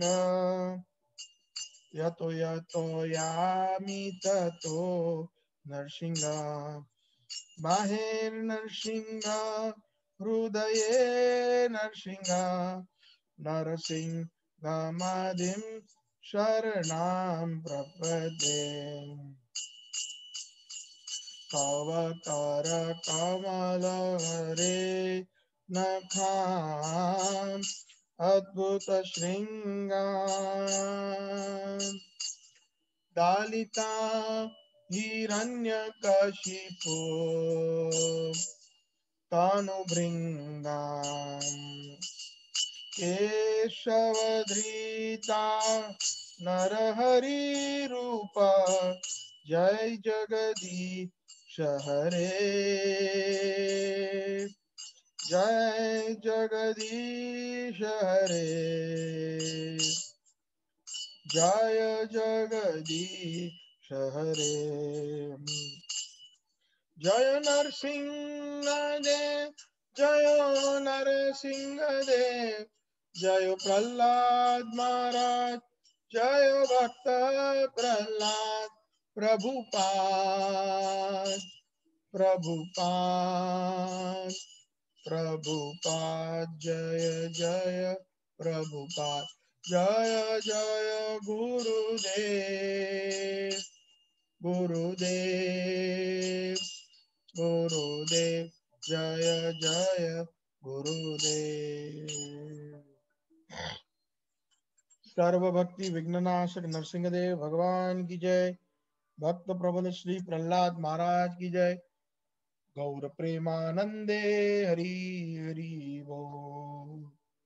યતો યતો યામિ તતો નરસિંહ બાહેર નરસિંહ હૃદયે નરસિંહ નરસિંહ મદિમ શરણામ પ્રપદે તવ કર કમલ હરે નખામ અદ્ભુત શૃંગાર દાલિતા હિરણ્યકશિપુ તનુ ભૃંગામ કેશવધૃતા નરહરિ રૂપ જય જગદીશ હરે જય જગદીશ હરે જય જગદીશ હરે જય નરસિંહ દેવ જય નરસિંહ દેવ જય પ્રહલાદ મહારાજ જય ભક્ત પ્રહલાદ પ્રભુપાદ પ્રભુપાદ પ્રભુપાદ જય જય પ્રભુપાદ જય જય ગુરુદેવ ગુરુદેવ ગુરુદેવ જય જય ગુરુદેવ. સર્વ ભક્તિ વિઘ્નનાશક નરસિંહદેવ ભગવાન की जय. भक्त प्रबल श्री प्रहलाद महाराज की जय. गौर प्रेमानंदे हरि हरि बोल.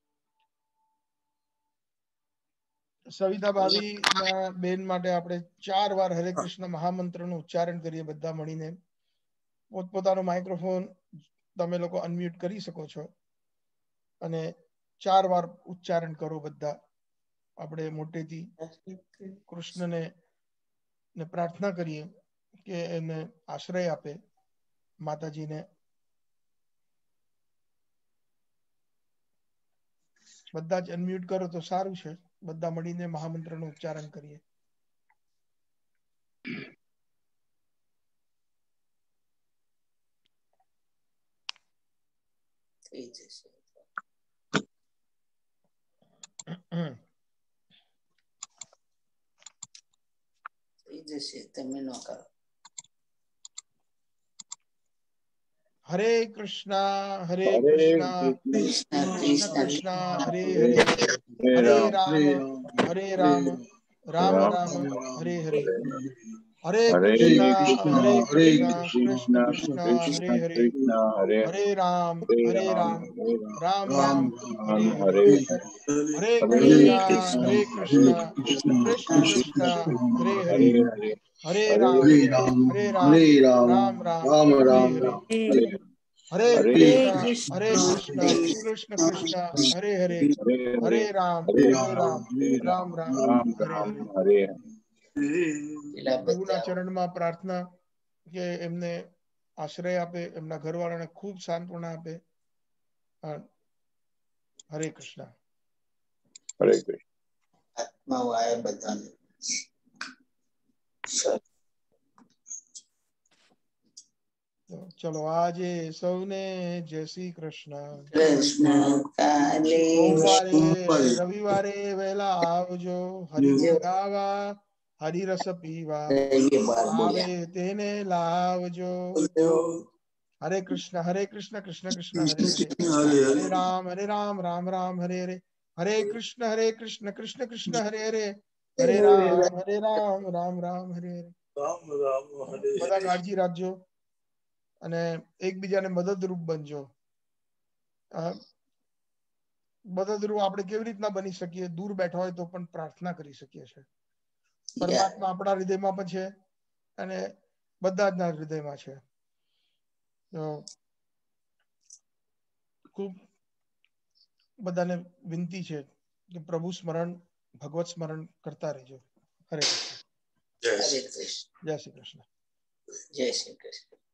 સવિતા ભાભી ના બેન માટે આપણે ચાર વાર હરે કૃષ્ણ મહામંત્રનું ઉચ્ચારણ કરીએ બધા મળીને. પોતપોતાનો માઇક્રોફોન તમે લોકો અનમ્યુટ કરી શકો છો અને ચાર વાર ઉચ્ચારણ કરો બધા. આપણે મોટેથી કૃષ્ણને ને પ્રાર્થના કરીએ કે એને આશ્રય આપે, માતાજીને. બધા જ અનમ્યુટ કરો તો સારું છે. બધા મળીને મહામંત્રનું ઉચ્ચારણ કરીએ. થઈ જશે થઈ જશે તમે ન કરો. हरे कृष्णा हरे कृष्णा કૃષ્ણ कृष्ण કૃષ્ણ कृष्णा हरे हरे हरे राम हरे राम राम राम हरे हरे हरे कृष्णा हरे कृष्णा कृष्ण कृष्णा हरे हरे हरे राम हरे राम राम राम हरे हरे हरे कृष्णा हरे कृष्णा कृष्ण कृष्णा हरे हरे हरे राम हरे राम राम राम हरे हरे हरे कृष्णा हरे कृष्णा कृष्ण कृष्णा हरे हरे हरे राम हरे राम राम राम हरे हरे પ્રભુના ચરણમાં પ્રાર્થના કે એમને આશ્રય આપે, એમના ઘરવાળાને ખૂબ સાંત્વના આપે. હરે કૃષ્ણ. હરે કૃષ્ણ. આત્માઓ આય બધાને. ચલો આજે સૌને જય શ્રી કૃષ્ણ. કૃષ્ણ કાલે સોમવારે રવિવારે વહેલા આવજો. હરિ ગુણ ગાવા હરિરસ પીવા આવે તેને લાવજો. હરે કૃષ્ણ હરે કૃષ્ણ કૃષ્ણ કૃષ્ણ હરે હરે હરે રામ હરે રામ રામ રામ હરે હરે હરે કૃષ્ણ હરે કૃષ્ણ કૃષ્ણ કૃષ્ણ હરે હરે હરે રામ હરે રામ રામ રામ હરે હરે. બધા કાળજી રાખજો અને એકબીજાને મદદરૂપ બનજો. મદદરૂપ આપણે કેવી રીતના બની શકીએ? દૂર બેઠા હોય તો પણ પ્રાર્થના કરી શકીએ છીએ. પરમાત્મા આપણા હૃદયમાં પણ છે અને બધા જ ના હૃદયમાં છે. ખૂબ બધાને વિનંતી છે કે પ્રભુ સ્મરણ ભગવત સ્મરણ કરતા રહેજો. હરે કૃષ્ણ. હરે કૃષ્ણ. જય શ્રી કૃષ્ણ. જય શ્રી કૃષ્ણ.